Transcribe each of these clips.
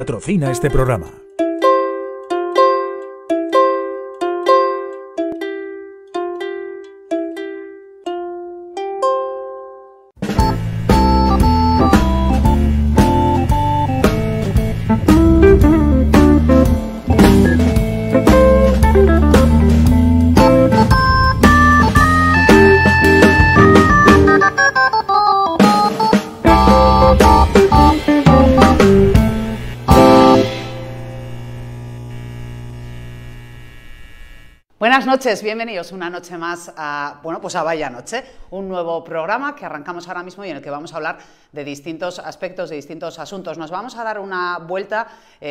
Patrocina este programa. Buenas noches, bienvenidos una noche más a Vaya Noche, un nuevo programa que arrancamos ahora mismo y en el que vamos a hablar de distintos aspectos, de distintos asuntos. Nos vamos a dar una vuelta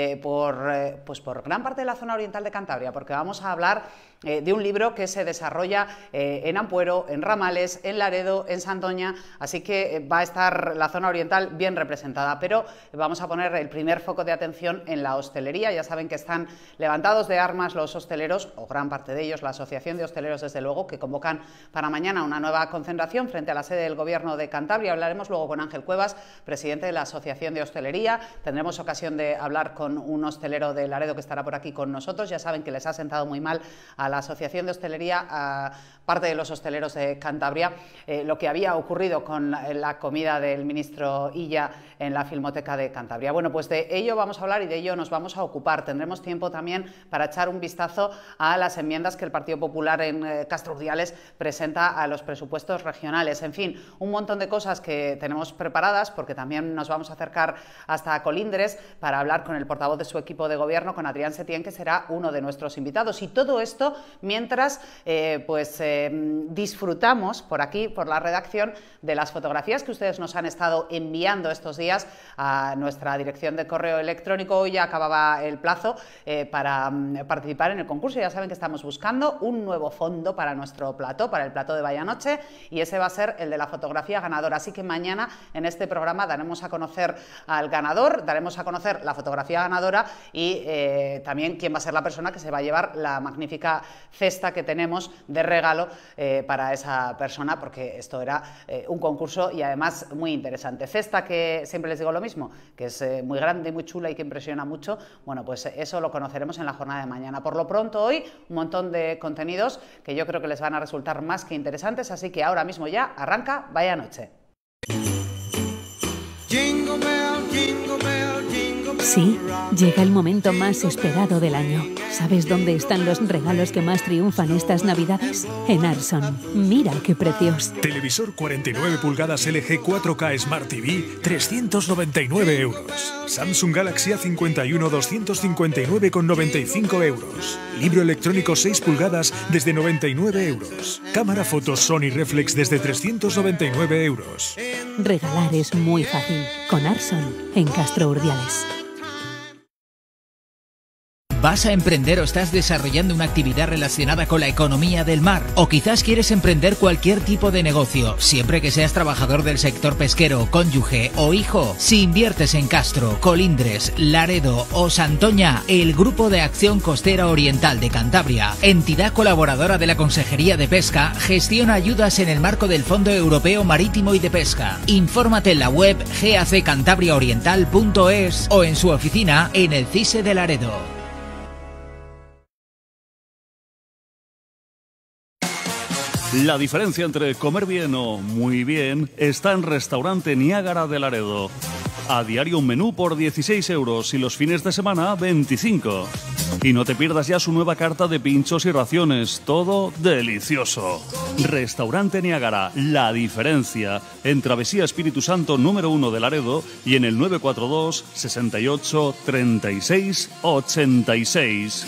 por gran parte de la zona oriental de Cantabria, porque vamos a hablar de un libro que se desarrolla en Ampuero, en Ramales, en Laredo, en Santoña, así que va a estar la zona oriental bien representada, pero vamos a poner el primer foco de atención en la hostelería. Ya saben que están levantados de armas los hosteleros, o gran parte de ellos, la Asociación de Hosteleros, desde luego, que convocan para mañana una nueva concentración frente a la sede del Gobierno de Cantabria. Hablaremos luego con Ángel Cuevas, presidente de la Asociación de Hostelería. Tendremos ocasión de hablar con un hostelero de Laredo que estará por aquí con nosotros. Ya saben que les ha sentado muy mal a la Asociación de Hostelería, a parte de los hosteleros de Cantabria, lo que había ocurrido con la comida del ministro Illa en la Filmoteca de Cantabria. Bueno, pues de ello vamos a hablar y de ello nos vamos a ocupar. Tendremos tiempo también para echar un vistazo a las enmiendas que el Partido Popular en Castro Urdiales presenta a los presupuestos regionales. En fin, un montón de cosas que tenemos preparadas, porque también nos vamos a acercar hasta Colindres para hablar con el portavoz de su equipo de gobierno, con Adrián Setién, que será uno de nuestros invitados. Y todo esto mientras disfrutamos por aquí, por la redacción, de las fotografías que ustedes nos han estado enviando estos días a nuestra dirección de correo electrónico. Hoy ya acababa el plazo para participar en el concurso. Ya saben que estamos buscando un nuevo fondo para nuestro plató, para el plató de Vaya Noche, y ese va a ser el de la fotografía ganadora. Así que mañana en este programa daremos a conocer al ganador, daremos a conocer la fotografía ganadora y también quién va a ser la persona que se va a llevar la magnífica cesta que tenemos de regalo para esa persona, porque esto era un concurso y además muy interesante. Cesta que siempre les digo lo mismo, que es muy grande, muy chula y que impresiona mucho. Bueno, pues eso lo conoceremos en la jornada de mañana. Por lo pronto hoy un montón de contenidos que yo creo que les van a resultar más que interesantes, así que ahora mismo ya arranca Vaya Noche. Sí, llega el momento más esperado del año. ¿Sabes dónde están los regalos que más triunfan estas Navidades? En Arson. Mira qué precios. Televisor 49 pulgadas LG 4K Smart TV, 399 euros. Samsung Galaxy A51, 259,95 euros. Libro electrónico 6 pulgadas desde 99 euros. Cámara fotos Sony Reflex desde 399 euros. Regalar es muy fácil. Con Arson, en Castro Urdiales. ¿Vas a emprender o estás desarrollando una actividad relacionada con la economía del mar? O quizás quieres emprender cualquier tipo de negocio, siempre que seas trabajador del sector pesquero, cónyuge o hijo. Si inviertes en Castro, Colindres, Laredo o Santoña, el Grupo de Acción Costera Oriental de Cantabria, entidad colaboradora de la Consejería de Pesca, gestiona ayudas en el marco del Fondo Europeo Marítimo y de Pesca. Infórmate en la web gaccantabriaoriental.es o en su oficina en el CISE de Laredo. La diferencia entre comer bien o muy bien está en Restaurante Niágara de Laredo. A diario un menú por 16 euros y los fines de semana 25. Y no te pierdas ya su nueva carta de pinchos y raciones, todo delicioso. Restaurante Niágara, la diferencia, en Travesía Espíritu Santo número 1 de Laredo y en el 942 68 36 86.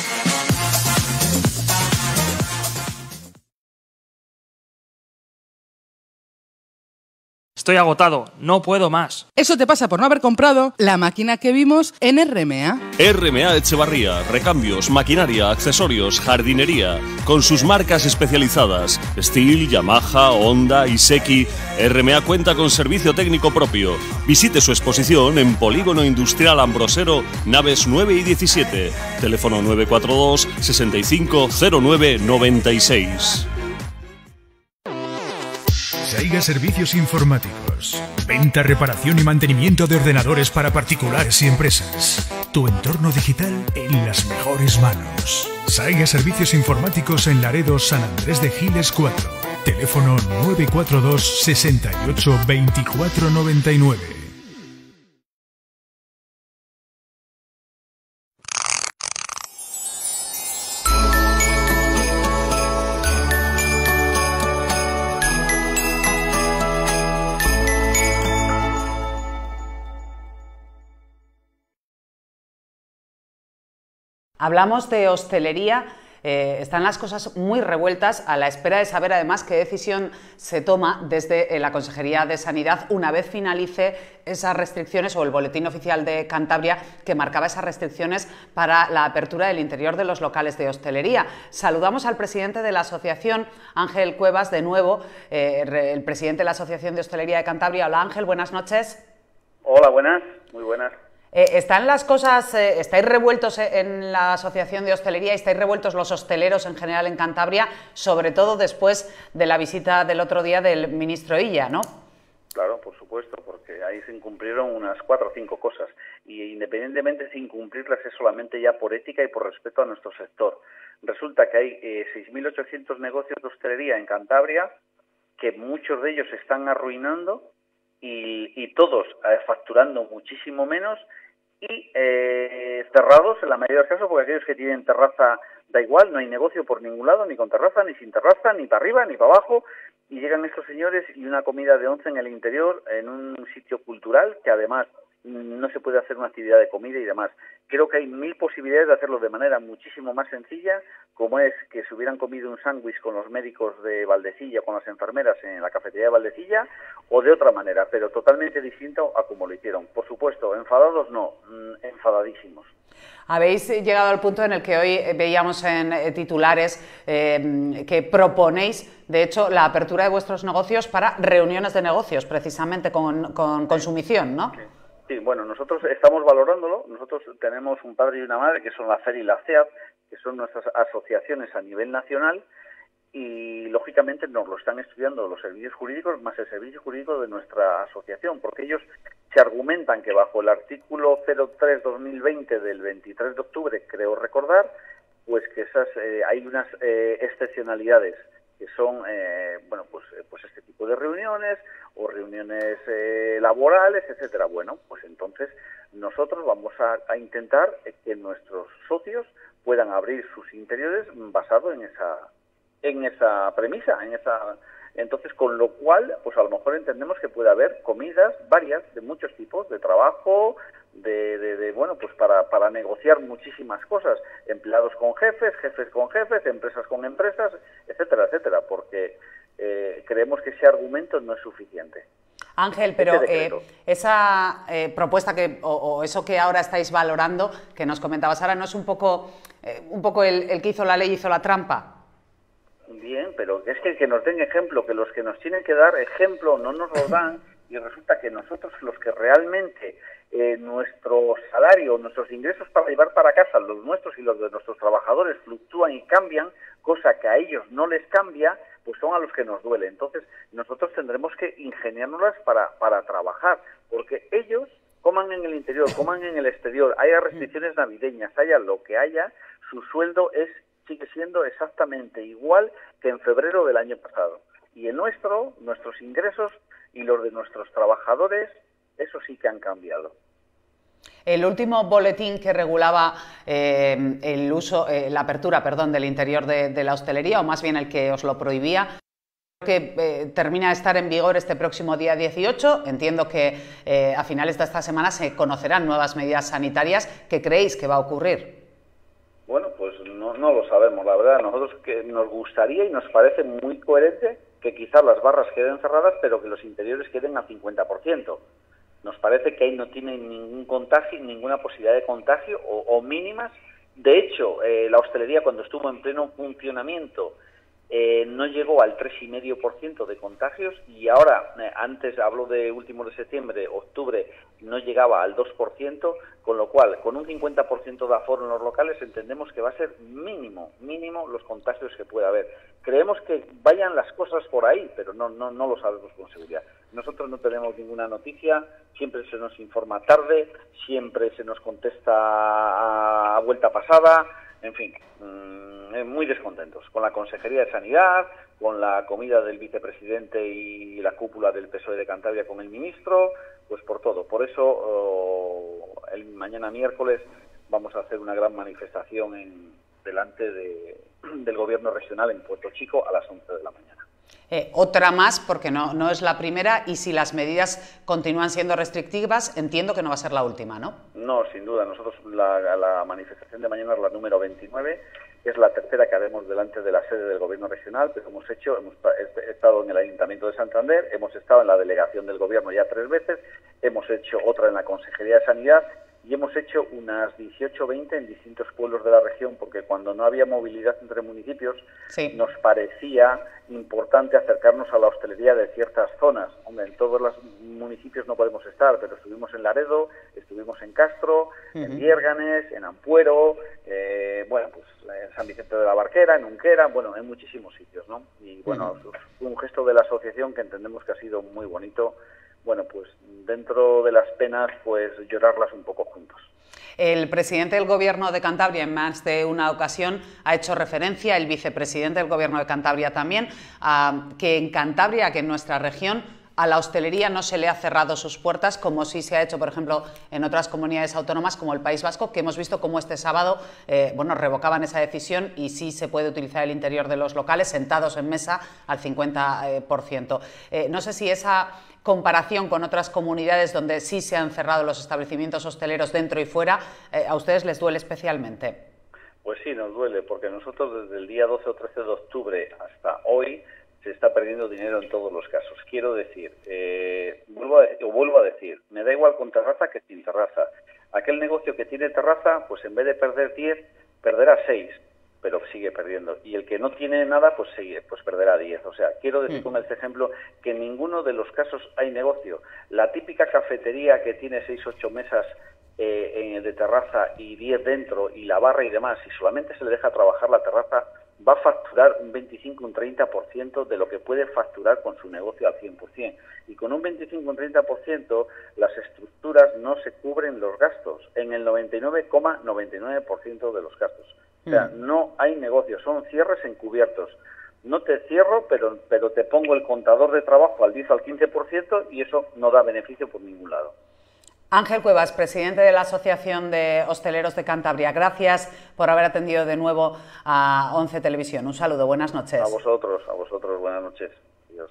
Estoy agotado, no puedo más. Eso te pasa por no haber comprado la máquina que vimos en RMA. RMA Echevarría, recambios, maquinaria, accesorios, jardinería, con sus marcas especializadas, Stihl, Yamaha, Honda, Iseki. RMA cuenta con servicio técnico propio. Visite su exposición en Polígono Industrial Ambrosero, naves 9 y 17. Teléfono 942 65 09 96. Saiga Servicios Informáticos. Venta, reparación y mantenimiento de ordenadores para particulares y empresas. Tu entorno digital en las mejores manos. Saiga Servicios Informáticos en Laredo, San Andrés de Giles 4. Teléfono 942 68 24 99. Hablamos de hostelería, están las cosas muy revueltas a la espera de saber además qué decisión se toma desde la Consejería de Sanidad una vez finalice esas restricciones o el boletín oficial de Cantabria que marcaba esas restricciones para la apertura del interior de los locales de hostelería. Saludamos al presidente de la asociación, Ángel Cuevas, de nuevo, el presidente de la Asociación de Hostelería de Cantabria. Hola Ángel, buenas noches. Hola, buenas, muy buenas. ¿Están las cosas, estáis revueltos en la Asociación de Hostelería, estáis revueltos los hosteleros en general en Cantabria, sobre todo después de la visita del otro día del ministro Illa, ¿no? Claro, por supuesto, porque ahí se incumplieron unas 4 o 5 cosas, y independientemente de incumplirlas es solamente ya por ética y por respeto a nuestro sector. Resulta que hay 6.800 negocios de hostelería en Cantabria, que muchos de ellos se están arruinando y todos facturando muchísimo menos, y cerrados en la mayoría de los casos, porque aquellos que tienen terraza da igual, no hay negocio por ningún lado, ni con terraza, ni sin terraza, ni para arriba, ni para abajo, y llegan estos señores y una comida de 11 en el interior, en un sitio cultural, que además no se puede hacer una actividad de comida y demás. Creo que hay 1000 posibilidades de hacerlo de manera muchísimo más sencilla, como es que se hubieran comido un sándwich con los médicos de Valdecilla, con las enfermeras en la cafetería de Valdecilla, o de otra manera, pero totalmente distinto a como lo hicieron. Por supuesto, enfadados no, enfadadísimos. Habéis llegado al punto en el que hoy veíamos en titulares que proponéis, de hecho, la apertura de vuestros negocios para reuniones de negocios, precisamente con consumición, ¿no? Sí, bueno, nosotros estamos valorándolo. Nosotros tenemos un padre y una madre, que son la FER y la CEAP, que son nuestras asociaciones a nivel nacional, y lógicamente nos lo están estudiando los servicios jurídicos más el servicio jurídico de nuestra asociación, porque ellos se argumentan que bajo el artículo 03/2020 del 23 de octubre, creo recordar, pues que esas hay unas excepcionalidades que son pues este tipo de reuniones o reuniones laborales, etcétera. Bueno, pues entonces nosotros vamos a intentar que nuestros socios puedan abrir sus interiores basado en esa premisa, entonces, con lo cual, pues a lo mejor entendemos que puede haber comidas varias de muchos tipos, de trabajo, pues para negociar muchísimas cosas, empleados con jefes, jefes con jefes, empresas con empresas, etcétera, etcétera, porque creemos que ese argumento no es suficiente. Ángel, pero esa propuesta o eso que ahora estáis valorando, que nos comentabas ahora, ¿no es un poco el que hizo la ley hizo la trampa? Bien, pero es que nos den ejemplo, que los que nos tienen que dar ejemplo no nos lo dan, y resulta que nosotros los que realmente nuestro salario, nuestros ingresos para llevar para casa, los nuestros y los de nuestros trabajadores fluctúan y cambian, cosa que a ellos no les cambia, pues son a los que nos duele. Entonces nosotros tendremos que ingeniárnoslas para trabajar, porque ellos coman en el interior, coman en el exterior, haya restricciones navideñas, haya lo que haya, su sueldo sigue siendo exactamente igual que en febrero del año pasado. Y nuestros ingresos y los de nuestros trabajadores, eso sí que han cambiado. El último boletín que regulaba la apertura del interior de la hostelería, o más bien el que os lo prohibía, que termina de estar en vigor este próximo día 18. Entiendo que a finales de esta semana se conocerán nuevas medidas sanitarias. ¿Qué creéis que va a ocurrir? Bueno, pues no lo sabemos, la verdad. Nosotros que nos gustaría y nos parece muy coherente que quizás las barras queden cerradas, pero que los interiores queden al 50%. Nos parece que ahí no tienen ningún contagio, ninguna posibilidad de contagio o mínimas. De hecho, la hostelería cuando estuvo en pleno funcionamiento no llegó al 3,5% de contagios, y ahora, antes hablo de últimos de septiembre, octubre, no llegaba al 2%, con lo cual, con un 50% de aforo en los locales, entendemos que va a ser mínimo los contagios que pueda haber. Creemos que vayan las cosas por ahí, pero no lo sabemos con seguridad. Nosotros no tenemos ninguna noticia, siempre se nos informa tarde, siempre se nos contesta a vuelta pasada, en fin, muy descontentos con la Consejería de Sanidad, con la comida del vicepresidente y la cúpula del PSOE de Cantabria con el ministro, pues por todo. Por eso, mañana miércoles vamos a hacer una gran manifestación delante del Gobierno regional en Puerto Chico a las 11 de la mañana. Otra más, porque no es la primera, y si las medidas continúan siendo restrictivas, entiendo que no va a ser la última, ¿no? No, sin duda. Nosotros la manifestación de mañana es la número 29, es la tercera que haremos delante de la sede del Gobierno regional, pero hemos estado en el Ayuntamiento de Santander, hemos estado en la delegación del Gobierno ya 3 veces, hemos hecho otra en la Consejería de Sanidad, y hemos hecho unas 18 o 20 en distintos pueblos de la región, porque cuando no había movilidad entre municipios, sí, nos parecía importante acercarnos a la hostelería de ciertas zonas. Hombre, en todos los municipios no podemos estar, pero estuvimos en Laredo, estuvimos en Castro, en Viérganes, en Ampuero, en San Vicente de la Barquera, en Unquera, en muchísimos sitios, ¿no? Y bueno, fue un gesto de la asociación que entendemos que ha sido muy bonito. Pues dentro de las penas, pues llorarlas un poco juntos. El presidente del Gobierno de Cantabria en más de una ocasión ha hecho referencia, el vicepresidente del Gobierno de Cantabria también, a que en Cantabria, que en nuestra región, a la hostelería no se le ha cerrado sus puertas, como sí se ha hecho, por ejemplo, en otras comunidades autónomas como el País Vasco, que hemos visto cómo este sábado revocaban esa decisión y sí se puede utilizar el interior de los locales sentados en mesa al 50%. No sé si esa comparación con otras comunidades donde sí se han cerrado los establecimientos hosteleros dentro y fuera, ¿a ustedes les duele especialmente? Pues sí, nos duele, porque nosotros desde el día 12 o 13 de octubre hasta hoy se está perdiendo dinero en todos los casos. Quiero decir, vuelvo a decir, me da igual con terraza que sin terraza. Aquel negocio que tiene terraza, pues en vez de perder 10, perderá 6, pero sigue perdiendo. Y el que no tiene nada, pues perderá 10. O sea, quiero decir con este ejemplo que en ninguno de los casos hay negocio. La típica cafetería que tiene 6 o 8 mesas de terraza y 10 dentro, y la barra y demás, si solamente se le deja trabajar la terraza, va a facturar un 25 o un 30% de lo que puede facturar con su negocio al 100%. Y con un 25 o un 30% las estructuras no se cubren los gastos, en el 99,99% de los gastos. O sea, no hay negocio, son cierres encubiertos. No te cierro, pero te pongo el contador de trabajo al 10 o al 15% y eso no da beneficio por ningún lado. Ángel Cuevas, presidente de la Asociación de Hosteleros de Cantabria, gracias por haber atendido de nuevo a 11 Televisión. Un saludo, buenas noches. A vosotros, buenas noches. Adiós.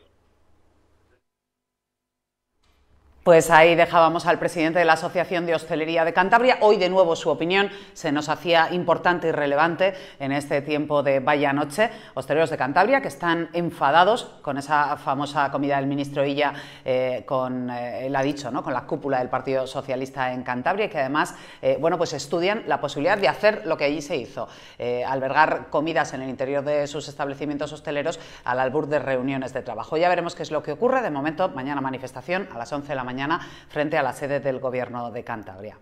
Pues ahí dejábamos al presidente de la Asociación de Hostelería de Cantabria. Hoy de nuevo su opinión se nos hacía importante y relevante en este tiempo de Vaya Noche. Hosteleros de Cantabria que están enfadados con esa famosa comida del ministro Illa, él ha dicho, ¿no?, con la cúpula del Partido Socialista en Cantabria, y que además pues estudian la posibilidad de hacer lo que allí se hizo, albergar comidas en el interior de sus establecimientos hosteleros al albur de reuniones de trabajo. Ya veremos qué es lo que ocurre. De momento, mañana manifestación a las 11 de la mañana frente a la sede del Gobierno de Cantabria.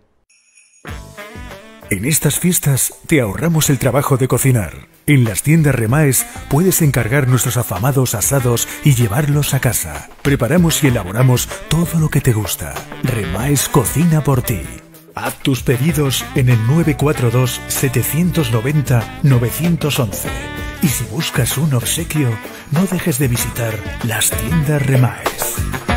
En estas fiestas te ahorramos el trabajo de cocinar. En las tiendas Remaes puedes encargar nuestros afamados asados y llevarlos a casa. Preparamos y elaboramos todo lo que te gusta. Remaes cocina por ti. Haz tus pedidos en el 942 790 911. Y si buscas un obsequio, no dejes de visitar las tiendas Remaes.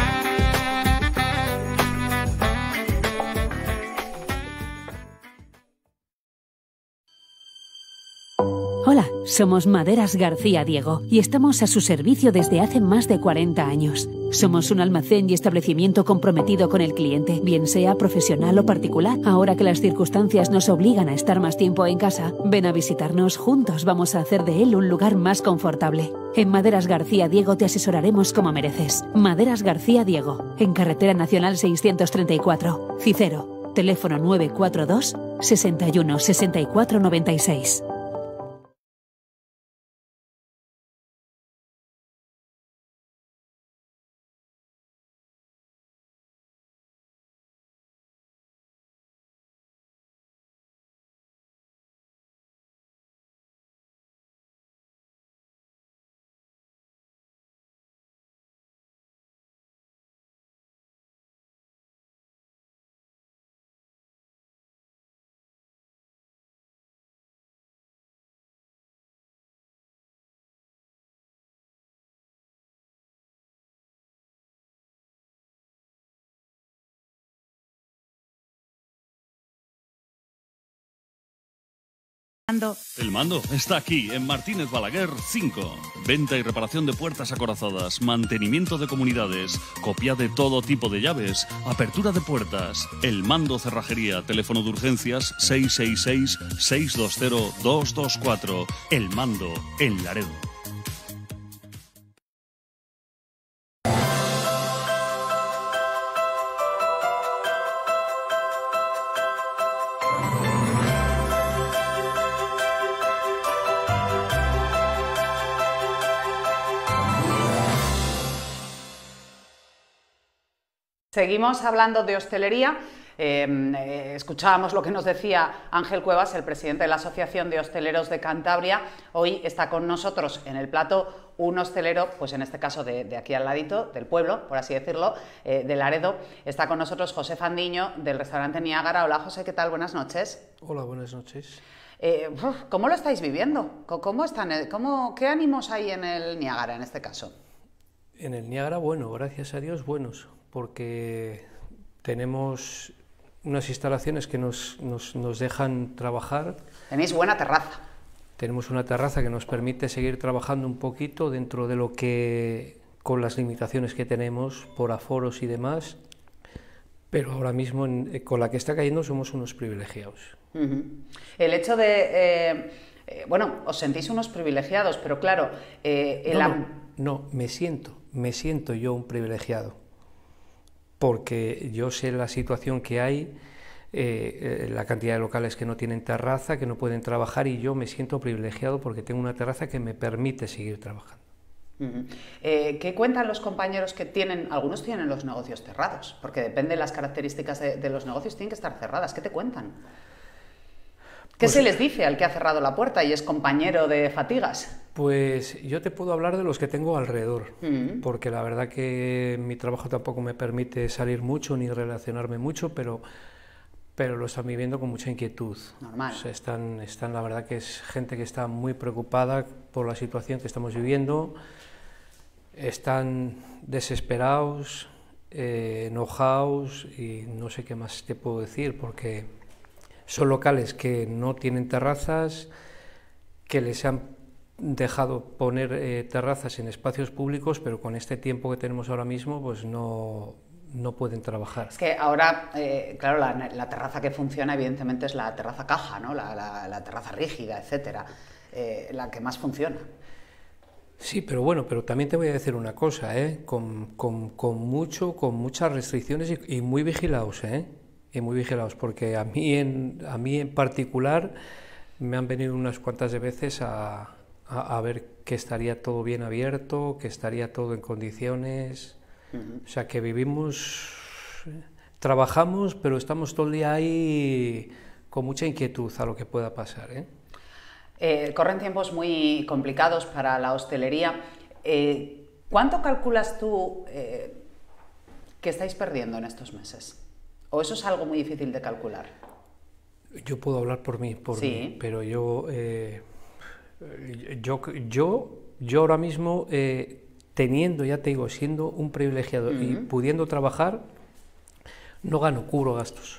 Hola, somos Maderas García Diego y estamos a su servicio desde hace más de 40 años. Somos un almacén y establecimiento comprometido con el cliente, bien sea profesional o particular. Ahora que las circunstancias nos obligan a estar más tiempo en casa, ven a visitarnos. Juntos vamos a hacer de él un lugar más confortable. En Maderas García Diego te asesoraremos como mereces. Maderas García Diego, en Carretera Nacional 634, Cicero. Teléfono 942 61 64 96. mando? El mando está aquí, en Martínez Balaguer 5. Venta y reparación de puertas acorazadas, mantenimiento de comunidades, copia de todo tipo de llaves, apertura de puertas. El Mando Cerrajería, teléfono de urgencias 666-620-224. El Mando, en Laredo. Seguimos hablando de hostelería. Escuchábamos lo que nos decía Ángel Cuevas, el presidente de la Asociación de Hosteleros de Cantabria. Hoy está con nosotros en el plato un hostelero, pues en este caso de aquí al ladito, del pueblo, por así decirlo, de Laredo. Está con nosotros José Fandiño, del restaurante Niágara. Hola José, ¿qué tal? Buenas noches. Hola, buenas noches. ¿Cómo lo estáis viviendo? ¿Qué ánimos hay en el Niágara en este caso? En el Niágara, bueno, gracias a Dios, buenos, porque tenemos unas instalaciones que nos dejan trabajar. Tenéis buena terraza. Tenemos una terraza que nos permite seguir trabajando un poquito dentro de lo que, con las limitaciones que tenemos por aforos y demás, pero ahora mismo con la que está cayendo somos unos privilegiados. El hecho de... bueno, os sentís unos privilegiados, pero claro... No, me siento yo un privilegiado, porque yo sé la situación que hay, la cantidad de locales que no tienen terraza, que no pueden trabajar, y yo me siento privilegiado porque tengo una terraza que me permite seguir trabajando. ¿Qué cuentan los compañeros que tienen? Algunos tienen los negocios cerrados, porque depende de las características de los negocios, tienen que estar cerradas. ¿Qué te cuentan? ¿Qué se les dice al que ha cerrado la puerta y es compañero de fatigas? Pues yo te puedo hablar de los que tengo alrededor, porque la verdad que mi trabajo tampoco me permite salir mucho ni relacionarme mucho, pero lo están viviendo con mucha inquietud. Normal. O sea, están, la verdad que es gente que está muy preocupada por la situación que estamos viviendo, están desesperados, enojados, y no sé qué más te puedo decir, porque son locales que no tienen terrazas, que les han dejado poner terrazas en espacios públicos, pero con este tiempo que tenemos ahora mismo, pues no pueden trabajar. Es que ahora, claro, la terraza que funciona evidentemente es la terraza caja, ¿no? La terraza rígida, etcétera, la que más funciona. Sí, pero bueno, pero también te voy a decir una cosa, con muchas restricciones y muy vigilados, y muy vigilados, porque a mí en particular me han venido unas cuantas de veces a ver que estaría todo bien abierto, que estaría todo en condiciones. O sea, que trabajamos, pero estamos todo el día ahí con mucha inquietud a lo que pueda pasar. Corren tiempos muy complicados para la hostelería. ¿Cuánto calculas tú que estáis perdiendo en estos meses? ¿O eso es algo muy difícil de calcular? Yo puedo hablar por mí, pero yo ahora mismo, teniendo, ya te digo, siendo un privilegiado y pudiendo trabajar, no cubro gastos.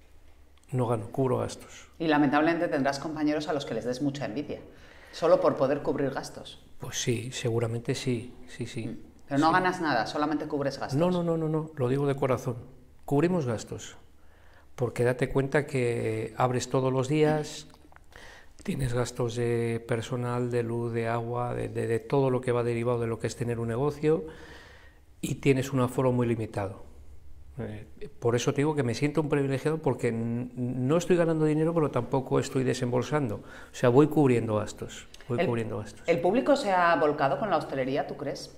Y lamentablemente tendrás compañeros a los que les des mucha envidia, solo por poder cubrir gastos. Pues sí, seguramente sí. Pero no ganas nada, solamente cubres gastos. No, lo digo de corazón. Cubrimos gastos, porque date cuenta que abres todos los días, tienes gastos de personal, de luz, de agua, de todo lo que va derivado de lo que es tener un negocio, y tienes un aforo muy limitado. Por eso te digo que me siento un privilegiado, porque no estoy ganando dinero, pero tampoco estoy desembolsando. O sea, voy cubriendo gastos. ¿El público se ha volcado con la hostelería, tú crees?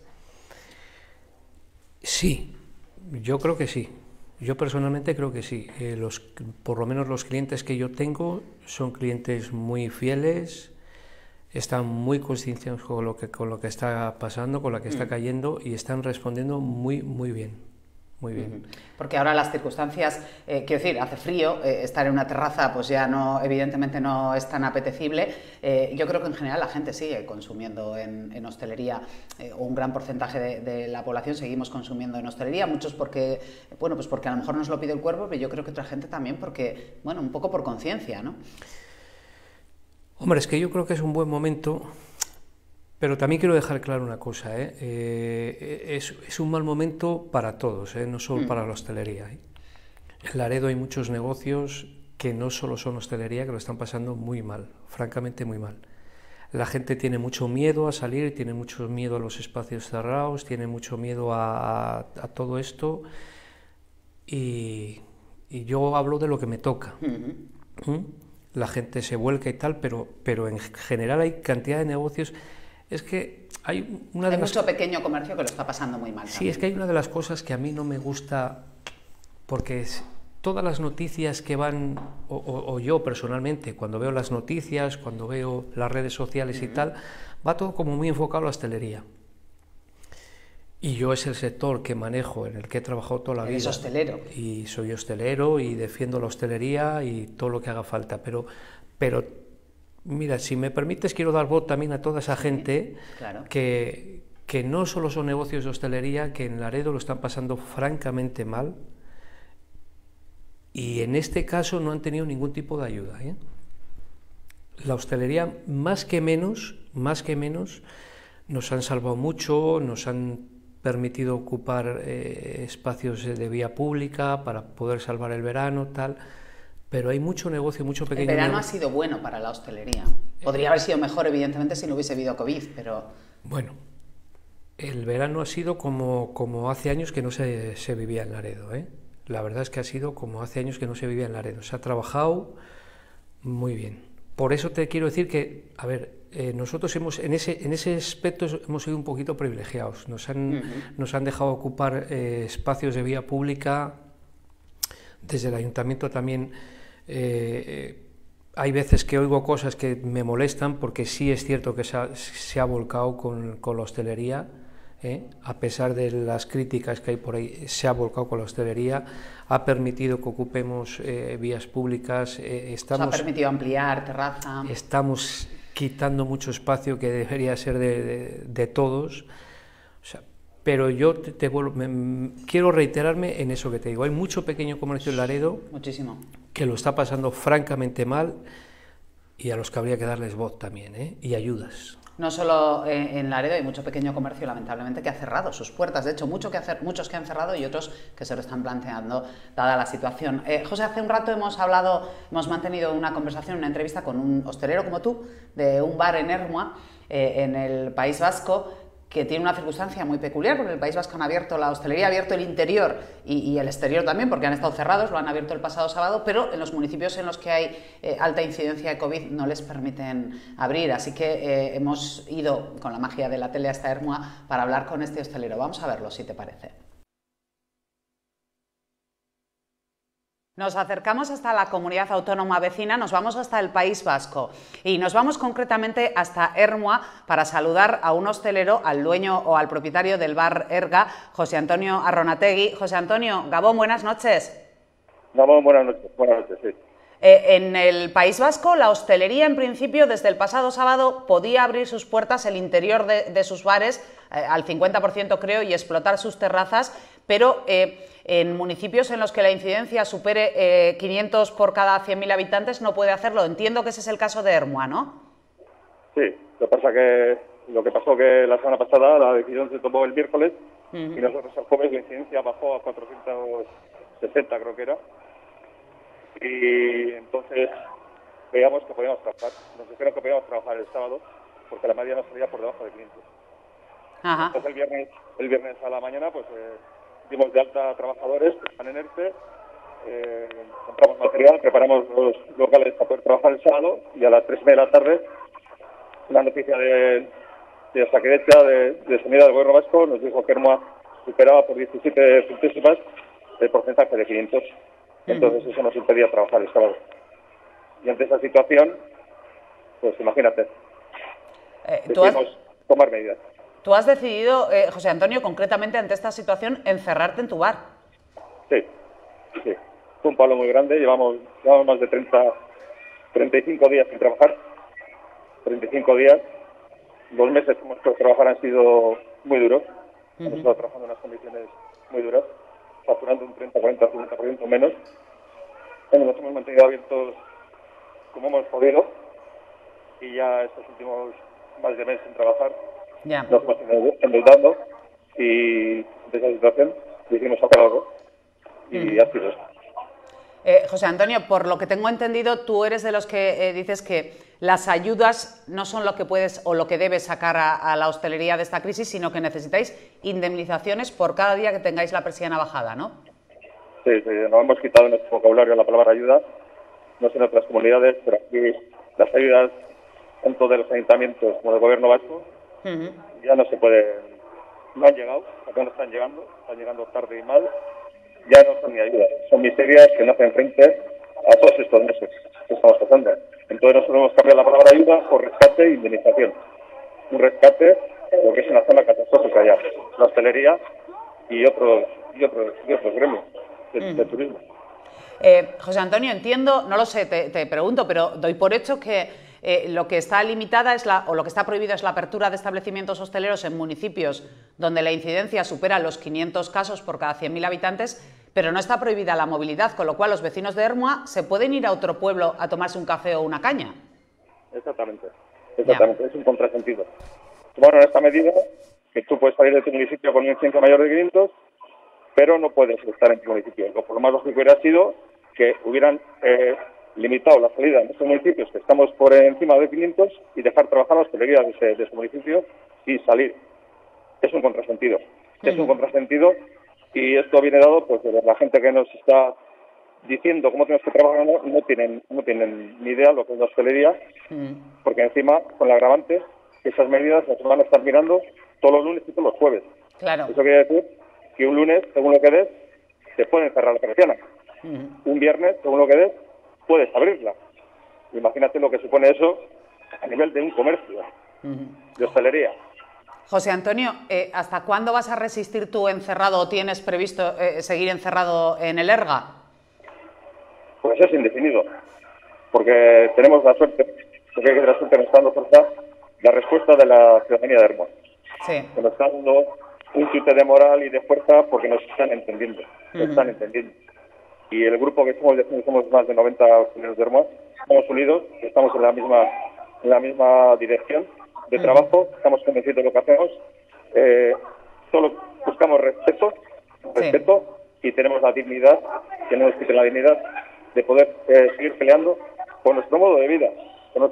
Sí, yo creo que sí. Yo personalmente creo que sí. Por lo menos los clientes que yo tengo son clientes muy fieles, están muy concienciados con lo que está pasando, con lo que está cayendo, y están respondiendo muy bien. Muy bien. Porque ahora las circunstancias, quiero decir, hace frío, estar en una terraza pues ya no, evidentemente no es tan apetecible. Yo creo que en general la gente sigue consumiendo en hostelería, o un gran porcentaje de la población seguimos consumiendo en hostelería, muchos porque, bueno, pues porque a lo mejor nos lo pide el cuerpo, pero yo creo que otra gente también porque, bueno, un poco por conciencia, ¿no? Hombre, es que yo creo que es un buen momento, pero también quiero dejar claro una cosa, es un mal momento para todos, no solo para la hostelería. En Laredo hay muchos negocios que no solo son hostelería, que lo están pasando muy mal, francamente muy mal. La gente tiene mucho miedo a salir, tiene mucho miedo a los espacios cerrados, tiene mucho miedo a todo esto, y yo hablo de lo que me toca. La gente se vuelca y tal, pero en general hay cantidad de negocios. Es que hay mucho pequeño comercio que lo está pasando muy mal. Sí, también. Es que hay una de las cosas que a mí no me gusta, porque todas las noticias que van, o yo personalmente, cuando veo las noticias, cuando veo las redes sociales y tal, va todo como muy enfocado a la hostelería. Y yo es el sector que manejo, en el que he trabajado toda la vida. ¿Eres hostelero? Y soy hostelero y defiendo la hostelería y todo lo que haga falta. Pero mira, si me permites, quiero dar voz también a toda esa gente claro. que no solo son negocios de hostelería, que en Laredo lo están pasando francamente mal. Y en este caso no han tenido ningún tipo de ayuda. La hostelería, más que menos, nos han salvado mucho, nos han permitido ocupar espacios de vía pública para poder salvar el verano, tal, pero hay mucho negocio, mucho pequeño. El verano ha sido bueno para la hostelería. Podría haber sido mejor, evidentemente, si no hubiese habido COVID, pero... Bueno, el verano ha sido como hace años que no se vivía en Laredo, La verdad es que ha sido como hace años que no se vivía en Laredo. Se ha trabajado muy bien. Por eso te quiero decir que, a ver, nosotros en ese aspecto hemos sido un poquito privilegiados. Nos han dejado ocupar espacios de vía pública. Desde el ayuntamiento también hay veces que oigo cosas que me molestan, porque sí es cierto que se ha volcado con la hostelería. A pesar de las críticas que hay por ahí, se ha volcado con la hostelería, ha permitido que ocupemos vías públicas, ha permitido ampliar terraza. Estamos quitando mucho espacio que debería ser de todos. O sea, pero yo quiero reiterarme en eso que te digo. Hay mucho pequeño comercio en Laredo, muchísimo, que lo está pasando francamente mal, y a los que habría que darles voz también, y ayudas. No solo en Laredo, hay mucho pequeño comercio, lamentablemente, que ha cerrado sus puertas. De hecho, muchos que han cerrado y otros que se lo están planteando, dada la situación. José, hace un rato hemos mantenido una conversación, una entrevista con un hostelero como tú, de un bar en Ermua, en el País Vasco, que tiene una circunstancia muy peculiar, porque en el País Vasco han abierto la hostelería, ha abierto el interior y el exterior también, porque han estado cerrados, lo han abierto el pasado sábado, pero en los municipios en los que hay alta incidencia de COVID no les permiten abrir, así que hemos ido con la magia de la tele hasta Ermua para hablar con este hostelero. Vamos a verlo, si te parece. Nos acercamos hasta la comunidad autónoma vecina, nos vamos hasta el País Vasco y nos vamos concretamente hasta Ermua para saludar a un hostelero, al dueño o al propietario del bar Erga, José Antonio Arronategui. José Antonio, Gabón, buenas noches. Gabón, buenas noches, sí. En el País Vasco, la hostelería, en principio, desde el pasado sábado, podía abrir sus puertas, el interior de sus bares, al 50% creo, y explotar sus terrazas, pero en municipios en los que la incidencia supere 500 por cada 100.000 habitantes no puede hacerlo. Entiendo que ese es el caso de Ermua, ¿no? Sí, lo que pasó que la semana pasada la decisión se tomó el miércoles y nosotros el jueves la incidencia bajó a 460, creo que era. Y entonces veíamos que podíamos trabajar. Nos dijeron que podíamos trabajar el sábado porque la media no salía por debajo de 500. Ajá. Entonces el viernes a la mañana pues dimos de alta a trabajadores que están en ERTE, compramos material, preparamos los locales para poder trabajar el sábado, y a las 3:30 de la tarde una noticia de Osakidecha, de Sanidad del Gobierno Vasco, nos dijo que Ermua superaba por 17 centésimas el porcentaje de 500. Entonces eso nos impedía trabajar el sábado. Y ante esa situación, pues imagínate, decidimos tomar medidas. Tú has decidido, José Antonio, concretamente ante esta situación, encerrarte en tu bar. Sí. Fue un palo muy grande, llevamos más de 35 días sin trabajar. 35 días. 2 meses que hemos podido trabajar han sido muy duros. Hemos estado trabajando en unas condiciones muy duras, facturando un 30, 40, 50% menos. Nos hemos mantenido abiertos como hemos podido. y ya estos últimos más de mes sin trabajar Ya. nos hemos ido endeudando y de esa situación decidimos sacar algo y así es. José Antonio, por lo que tengo entendido, tú eres de los que dices que las ayudas no son lo que puedes o lo que debes sacar a la hostelería de esta crisis, sino que necesitáis indemnizaciones por cada día que tengáis la persiana bajada, ¿no? Sí, nos hemos quitado en nuestro vocabulario la palabra ayuda, no sé en otras comunidades, pero aquí las ayudas tanto de los ayuntamientos como del gobierno vasco ya no se pueden, no han llegado, acá no están llegando tarde y mal, ya no son ni ayudas, son miserias que no hacen frente a todos estos meses que estamos pasando. Entonces nosotros hemos cambiado la palabra ayuda por rescate e indemnización. Un rescate porque es una zona catastrófica ya, la hostelería y otros gremios de turismo. José Antonio, entiendo, no lo sé, te pregunto, pero doy por hecho que lo que está limitada o lo que está prohibido es la apertura de establecimientos hosteleros en municipios donde la incidencia supera los 500 casos por cada 100.000 habitantes, pero no está prohibida la movilidad, con lo cual los vecinos de Ermua se pueden ir a otro pueblo a tomarse un café o una caña. Exactamente, es un contrasentido. Bueno, en esta medida, que tú puedes salir de tu municipio con una incidencia mayor de 500, pero no puedes estar en tu municipio. Lo más lógico hubiera sido que hubieran limitado la salida en estos municipios que estamos por encima de 500 y dejar trabajar la hostelería de ese municipio y salir. Es un contrasentido. Es un contrasentido y esto viene dado pues de la gente que nos está diciendo cómo tenemos que trabajar, no tienen ni idea lo que es la hostelería, porque encima, con el agravante, esas medidas las van a estar mirando todos los lunes y todos los jueves. Claro. Eso quiere decir que un lunes, según lo que des, te pueden cerrar la persiana. Un viernes, según lo que des, puedes abrirla. Imagínate lo que supone eso a nivel de un comercio, de hostelería. José Antonio, ¿hasta cuándo vas a resistir tú encerrado o tienes previsto seguir encerrado en el Erga? Pues es indefinido, porque tenemos la suerte, porque la suerte nos está dando fuerza, la respuesta de la ciudadanía de Ermua. Sí. Que nos está dando un chute de moral y de fuerza porque nos están entendiendo, Y el grupo que somos más de 90 hosteleros de Ermua, estamos unidos, estamos en la misma dirección de trabajo, estamos convencidos de lo que hacemos, solo buscamos respeto y tenemos la dignidad, que no nos quiten la dignidad de poder seguir peleando con nuestro modo de vida,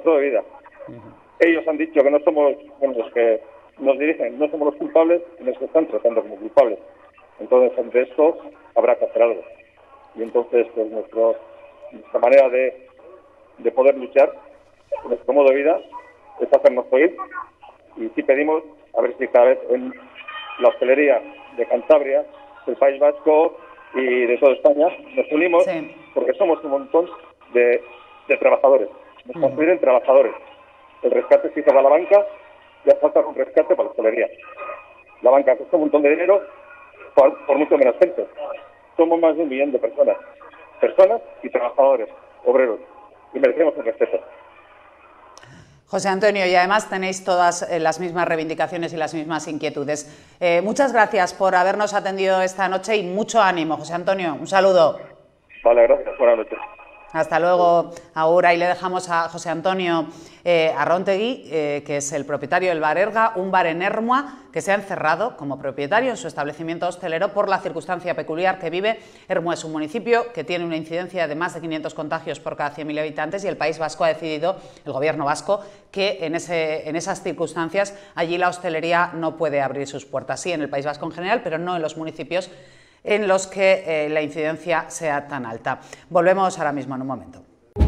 Ellos han dicho que no somos, los que nos dirigen, no somos los culpables y nos están tratando como culpables. Entonces, ante esto habrá que hacer algo. Y entonces, pues nuestra manera de poder luchar, nuestro modo de vida, es hacernos oír. Y sí pedimos, a ver si cada vez en la hostelería de Cantabria, del País Vasco y de toda España, nos unimos porque somos un montón de trabajadores. Nos consideren trabajadores. El rescate se hizo para la banca y hace falta un rescate para la hostelería. La banca cuesta un montón de dinero por mucho menos gente. Somos más de 1 millón de personas y trabajadores, obreros, y merecemos un respeto. José Antonio, y además tenéis todas las mismas reivindicaciones y las mismas inquietudes. Muchas gracias por habernos atendido esta noche y mucho ánimo, José Antonio. Un saludo. Vale, gracias. Buenas noches. Hasta luego. Ahora y le dejamos a José Antonio Arrontegui, que es el propietario del Bar Erga, un bar en Ermua que se ha encerrado como propietario en su establecimiento hostelero por la circunstancia peculiar que vive. Ermua es un municipio que tiene una incidencia de más de 500 contagios por cada 100.000 habitantes y el País Vasco ha decidido, el gobierno vasco, que en esas circunstancias allí la hostelería no puede abrir sus puertas. Sí, en el País Vasco en general, pero no en los municipios en los que la incidencia sea tan alta. Volvemos ahora mismo en un momento.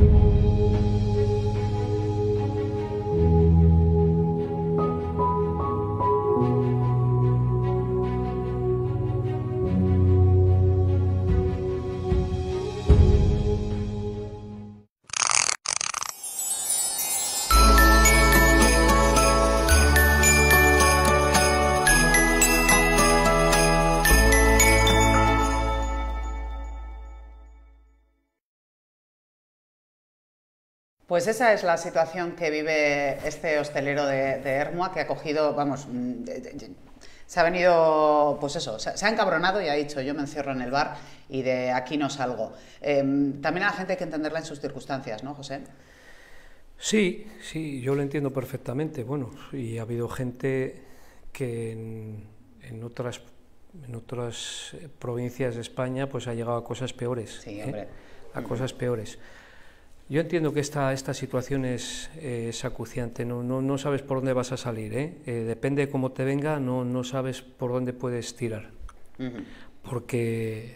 Pues esa es la situación que vive este hostelero de Ermua, que ha cogido, vamos, se ha venido, pues eso, se ha encabronado y ha dicho, yo me encierro en el bar y de aquí no salgo. También a la gente hay que entenderla en sus circunstancias, ¿no, José? Sí, yo lo entiendo perfectamente. Bueno, y ha habido gente que en otras provincias de España pues ha llegado a cosas peores. Sí, hombre. A cosas peores. Yo entiendo que esta situación es acuciante, no sabes por dónde vas a salir, depende de cómo te venga, no sabes por dónde puedes tirar, porque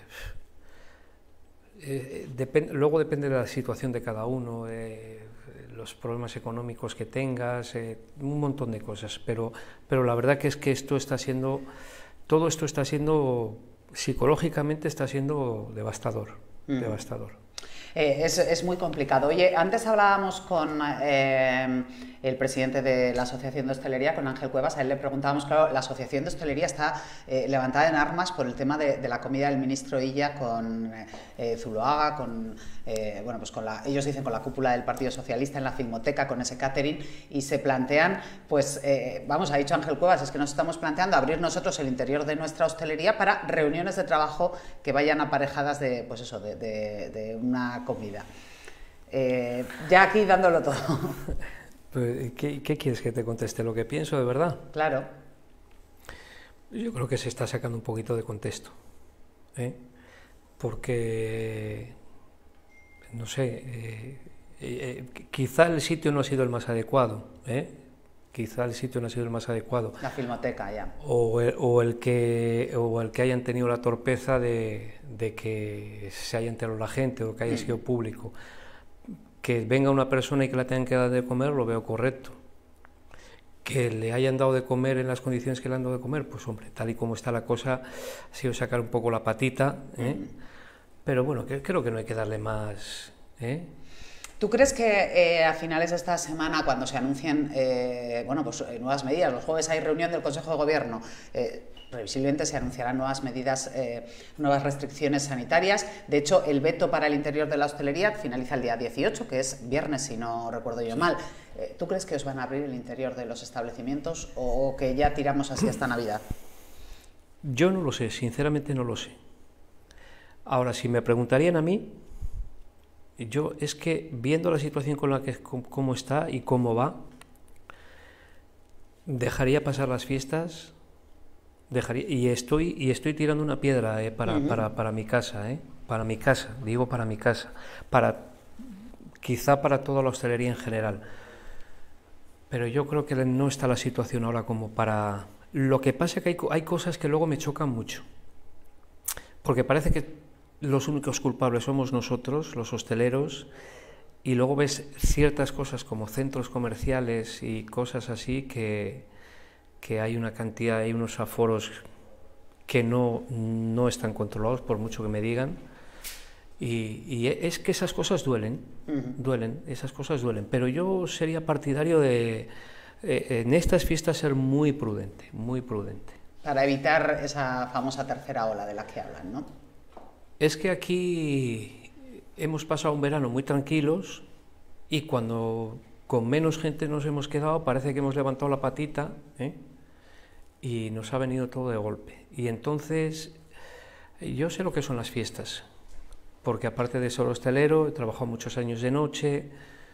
luego depende de la situación de cada uno, los problemas económicos que tengas, un montón de cosas, pero la verdad que es que todo esto está siendo, psicológicamente está siendo devastador, devastador. Es muy complicado. Oye, antes hablábamos con el presidente de la Asociación de Hostelería, con Ángel Cuevas. A él le preguntábamos, claro, la Asociación de Hostelería está levantada en armas por el tema de la comida del ministro Illa con Zuloaga, bueno, pues ellos dicen con la cúpula del Partido Socialista en la Filmoteca, con ese catering, y se plantean, pues, vamos, ha dicho Ángel Cuevas, es que nos estamos planteando abrir nosotros el interior de nuestra hostelería para reuniones de trabajo que vayan aparejadas de, pues eso, de una comida. Ya aquí dándolo todo. ¿Qué quieres que te conteste? ¿Lo que pienso de verdad? Claro. Yo creo que se está sacando un poquito de contexto, porque, no sé, quizá el sitio no ha sido el más adecuado, quizá el sitio no ha sido el más adecuado. La Filmoteca, ya. O el que hayan tenido la torpeza de que se haya enterado la gente o que haya sido público. Que venga una persona y que la tengan que dar de comer, lo veo correcto. Que le hayan dado de comer en las condiciones que le han dado de comer, pues hombre, tal y como está la cosa, ha sido sacar un poco la patita, pero bueno, creo que no hay que darle más. ¿Tú crees que a finales de esta semana, cuando se anuncien bueno, pues, nuevas medidas, los jueves hay reunión del Consejo de Gobierno, previsiblemente se anunciarán nuevas medidas, nuevas restricciones sanitarias? De hecho, el veto para el interior de la hostelería finaliza el día 18, que es viernes, si no recuerdo yo mal. ¿Tú crees que os van a abrir el interior de los establecimientos o que ya tiramos así hasta Navidad? Yo no lo sé, sinceramente no lo sé. Ahora, si me preguntarían a mí, yo es que viendo la situación con la que cómo está y cómo va, dejaría pasar las fiestas, y estoy tirando una piedra para mi casa, para mi casa, digo para mi casa, quizá para toda la hostelería en general, pero yo creo que no está la situación ahora como para. Lo que pasa es que hay cosas que luego me chocan mucho, porque parece que los únicos culpables somos nosotros, los hosteleros, y luego ves ciertas cosas como centros comerciales y cosas así que hay una cantidad, hay unos aforos que no están controlados, por mucho que me digan, y es que esas cosas duelen, esas cosas duelen, pero yo sería partidario de en estas fiestas ser muy prudente, muy prudente. Para evitar esa famosa tercera ola de la que hablan, ¿no? Es que aquí hemos pasado un verano muy tranquilos y cuando con menos gente nos hemos quedado parece que hemos levantado la patita y nos ha venido todo de golpe. Y entonces yo sé lo que son las fiestas, porque aparte de ser hostelero he trabajado muchos años de noche.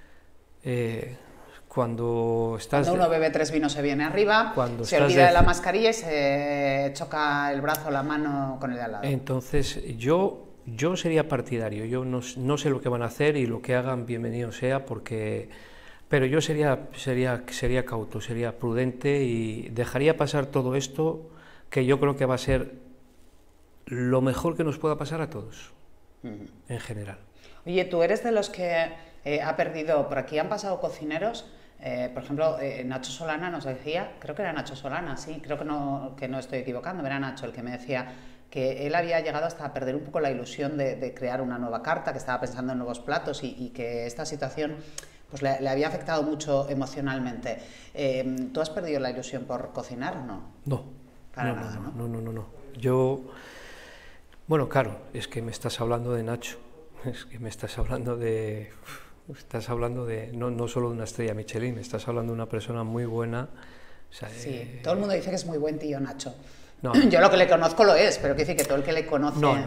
Cuando uno bebe 3 vinos se viene arriba, se olvida de la mascarilla y se choca el brazo o la mano con el de al lado. Entonces yo sería partidario, yo no sé lo que van a hacer y lo que hagan bienvenido sea, pero yo sería cauto, sería prudente y dejaría pasar todo esto, que yo creo que va a ser lo mejor que nos pueda pasar a todos, en general. Oye, tú eres de los que ha perdido, por aquí han pasado cocineros. Por ejemplo, Nacho Solana nos decía, creo que era Nacho Solana, sí, creo que no estoy equivocando, era Nacho el que me decía que él había llegado hasta a perder un poco la ilusión de crear una nueva carta, que estaba pensando en nuevos platos y que esta situación pues le había afectado mucho emocionalmente. ¿Tú has perdido la ilusión por cocinar o no? No. Para nada, ¿no? No. Yo, bueno, claro, es que me estás hablando de Nacho, es que me estás hablando de no solo de una estrella Michelin, estás hablando de una persona muy buena. O sea, sí, todo el mundo dice que es muy buen tío, Nacho. No, yo lo que le conozco lo es, pero quiere decir que todo el que le conoce... No.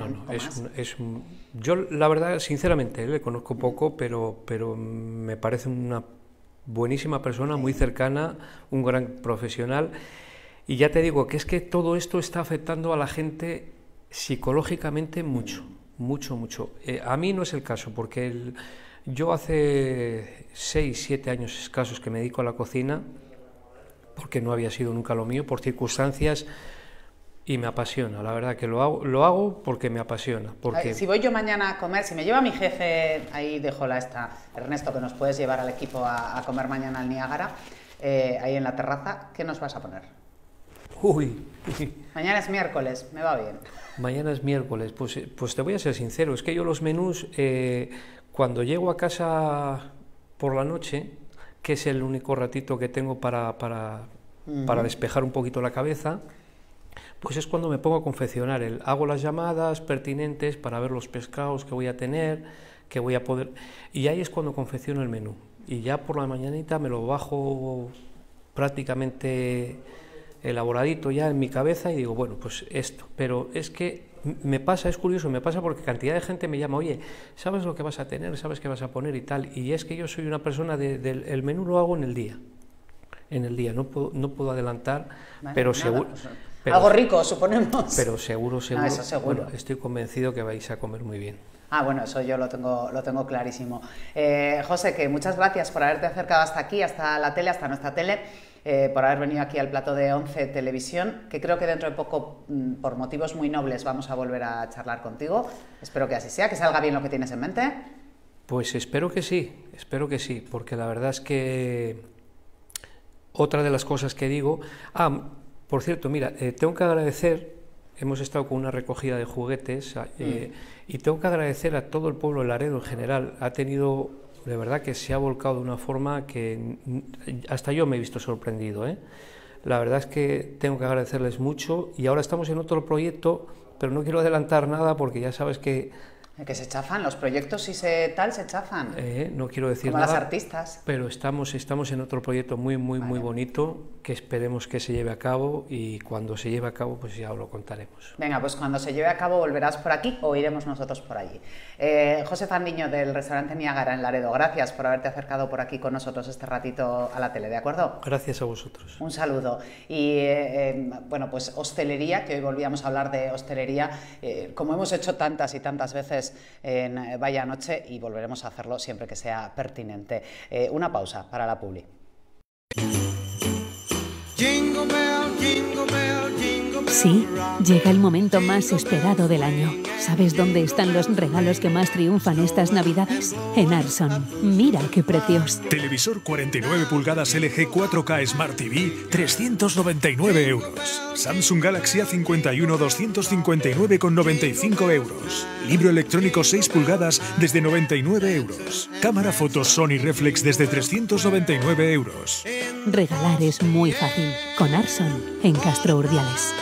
Yo, la verdad, sinceramente, le conozco poco, pero me parece una buenísima persona, muy cercana, un gran profesional. Y ya te digo que es que todo esto está afectando a la gente psicológicamente mucho, mucho, mucho. A mí no es el caso, porque yo hace 6, 7 años escasos que me dedico a la cocina, porque no había sido nunca lo mío, por circunstancias, y me apasiona, la verdad que lo hago porque me apasiona. Porque... Si voy yo mañana a comer, si me lleva mi jefe, ahí dejo Ernesto, que nos puedes llevar al equipo a comer mañana al Niágara, ahí en la terraza, ¿qué nos vas a poner? Uy. Mañana es miércoles, me va bien. Mañana es miércoles, pues te voy a ser sincero, es que yo los menús, cuando llego a casa por la noche, que es el único ratito que tengo para despejar un poquito la cabeza, pues es cuando me pongo a confeccionar. Hago las llamadas pertinentes para ver los pescados que voy a tener, que voy a poder... Y ahí es cuando confecciono el menú. Y ya por la mañanita me lo bajo prácticamente elaboradito ya en mi cabeza y digo, bueno, pues esto. Pero es que me pasa, es curioso, me pasa porque cantidad de gente me llama, oye, ¿sabes lo que vas a tener? ¿Sabes qué vas a poner? Y tal. Y es que yo soy una persona el menú lo hago en el día. En el día, no puedo adelantar, vale, pero seguro... Algo rico, suponemos. Pero seguro. No, eso seguro. Bueno, estoy convencido que vais a comer muy bien. Bueno, eso yo lo tengo clarísimo. José, que muchas gracias por haberte acercado hasta aquí, hasta la tele, hasta nuestra tele, por haber venido aquí al plató de 11 Televisión, que creo que dentro de poco, por motivos muy nobles, vamos a volver a charlar contigo. Espero que así sea, que salga bien lo que tienes en mente. Pues espero que sí, porque la verdad es que otra de las cosas que digo... Por cierto, mira, tengo que agradecer, hemos estado con una recogida de juguetes y tengo que agradecer a todo el pueblo de Laredo en general. Ha tenido, de verdad que se ha volcado de una forma que hasta yo me he visto sorprendido, ¿eh? La verdad es que tengo que agradecerles mucho y ahora estamos en otro proyecto, pero no quiero adelantar nada porque ya sabes que... Que se chafan, los proyectos si se chafan. No quiero decir como nada. Como las artistas. Pero estamos en otro proyecto muy bonito, que esperemos que se lleve a cabo y cuando se lleve a cabo pues ya os lo contaremos. Venga, pues cuando se lleve a cabo volverás por aquí o iremos nosotros por allí. José Fandiño del restaurante Niágara en Laredo, gracias por haberte acercado por aquí con nosotros este ratito a la tele, ¿de acuerdo? Gracias a vosotros. Un saludo. Y bueno, pues hostelería, que hoy volvíamos a hablar de hostelería, como hemos hecho tantas y tantas veces en Vaya Noche y volveremos a hacerlo siempre que sea pertinente. Una pausa para la publi. Sí, llega el momento más esperado del año. ¿Sabes dónde están los regalos que más triunfan estas Navidades? En Arson. Mira qué precios. Televisor 49 pulgadas LG 4K Smart TV, 399 euros. Samsung Galaxy A51, 259,95 euros. Libro electrónico 6 pulgadas desde 99 euros. Cámara fotos Sony Reflex desde 399 euros. Regalar es muy fácil. Con Arson, en Castro Urdiales.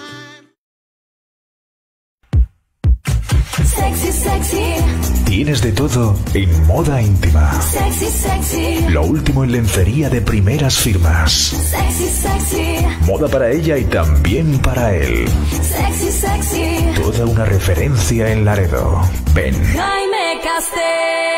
Sexy, sexy. Tienes de todo en moda íntima. Sexy, sexy. Lo último en lencería de primeras firmas. Sexy, sexy. Moda para ella y también para él. Sexy, sexy. Toda una referencia en Laredo. Ven. Jaime Castel.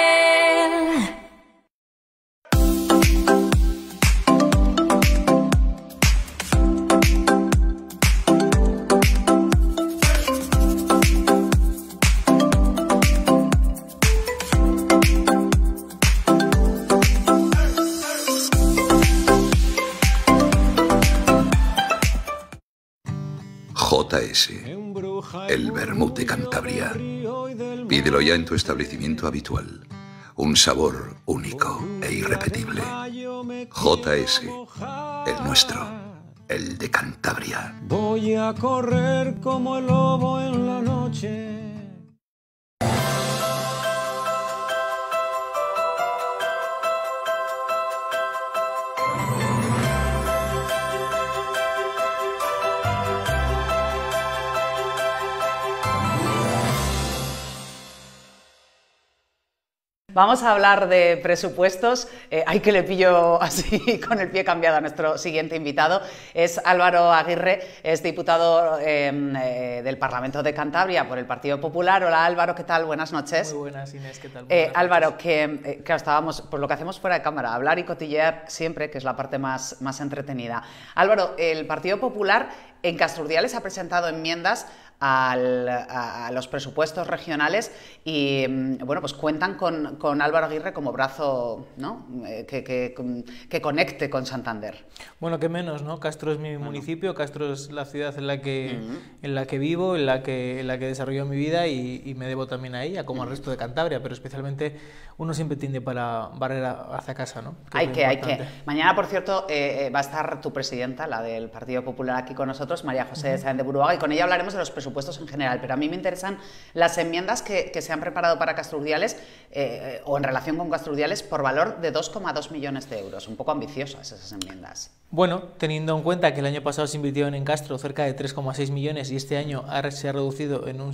JS, el vermut de Cantabria. Pídelo ya en tu establecimiento habitual. Un sabor único e irrepetible. JS, el nuestro, el de Cantabria. Voy a correr como el lobo en la noche. Vamos a hablar de presupuestos. Hay que le pillo así con el pie cambiado a nuestro siguiente invitado. Es Álvaro Aguirre, es diputado del Parlamento de Cantabria por el Partido Popular. Hola Álvaro, ¿qué tal? Buenas noches. Muy buenas, Inés, ¿qué tal? Álvaro, que estábamos, por lo que hacemos fuera de cámara, hablar y cotillear siempre, que es la parte más entretenida. Álvaro, el Partido Popular en Castrurdiales ha presentado enmiendas a los presupuestos regionales y bueno, pues cuentan con Álvaro Aguirre como brazo, ¿no? que conecte con Santander. Bueno, qué menos, ¿no? Castro es mi municipio, Castro es la ciudad en la que vivo, en la que desarrollo mi vida y me debo también a ella, como al resto de Cantabria, pero especialmente uno siempre tiende para barrer hacia casa, ¿no? Hay que. Mañana, por cierto, va a estar tu presidenta, la del Partido Popular, aquí con nosotros, María José Sáenz de Buruaga, y con ella hablaremos de los presupuestos en general, pero a mí me interesan las enmiendas que se han preparado para Castrurdiales o en relación con Castrurdiales por valor de 2,2 millones de euros. Un poco ambiciosas esas enmiendas. Bueno, teniendo en cuenta que el año pasado se invirtieron en Castro cerca de 3,6 millones y este año se ha reducido en un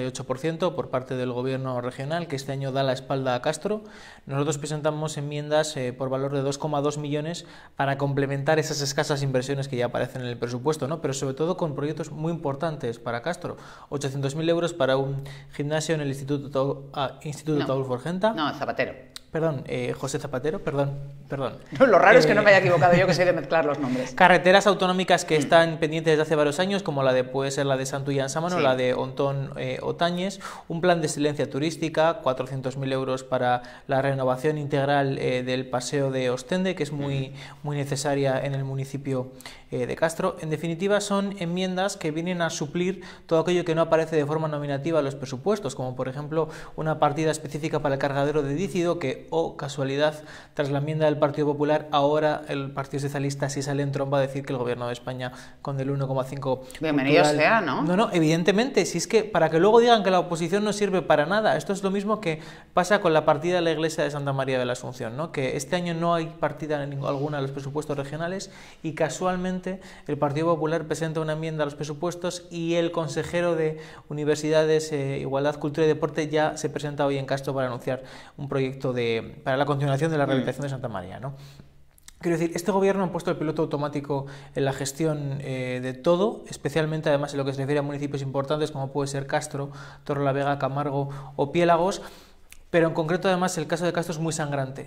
78% por parte del gobierno regional, que este año da la espalda a Castro, nosotros presentamos enmiendas por valor de 2,2 millones para complementar esas escasas inversiones que ya aparecen en el presupuesto, ¿no? Pero sobre todo con proyectos muy importantes para Castro. 800.000 euros para un gimnasio en el Instituto Taul Forgenta. No, Zapatero. Perdón, José Zapatero, perdón. No, lo raro es que no me haya equivocado yo, que soy de mezclar los nombres. Carreteras autonómicas que están pendientes desde hace varios años, como puede ser la de Santullán Sámano, la de Ontón Otañes, un plan de excelencia turística, 400.000 euros para la renovación integral del paseo de Ostende, que es muy necesaria en el municipio de Castro. En definitiva, son enmiendas que vienen a suplir todo aquello que no aparece de forma nominativa en los presupuestos, como por ejemplo una partida específica para el cargadero de Dícido, que, casualidad, tras la enmienda del Partido Popular, ahora el Partido Socialista sí sale en tromba a decir que el Gobierno de España con el 1,5... Bienvenido sea, ¿no? No, evidentemente, si es que para que luego digan que la oposición no sirve para nada, esto es lo mismo que pasa con la partida de la Iglesia de Santa María de la Asunción, ¿no? Que este año no hay partida alguna a los presupuestos regionales y casualmente el Partido Popular presenta una enmienda a los presupuestos y el consejero de Universidades, Igualdad, Cultura y Deporte ya se presenta hoy en Castro para anunciar un proyecto para la continuación de la rehabilitación de Santa María, ¿no? Quiero decir, este gobierno ha puesto el piloto automático en la gestión de todo, especialmente además en lo que se refiere a municipios importantes como puede ser Castro, Torrelavega, Camargo o Piélagos. Pero en concreto, además, el caso de Castro es muy sangrante.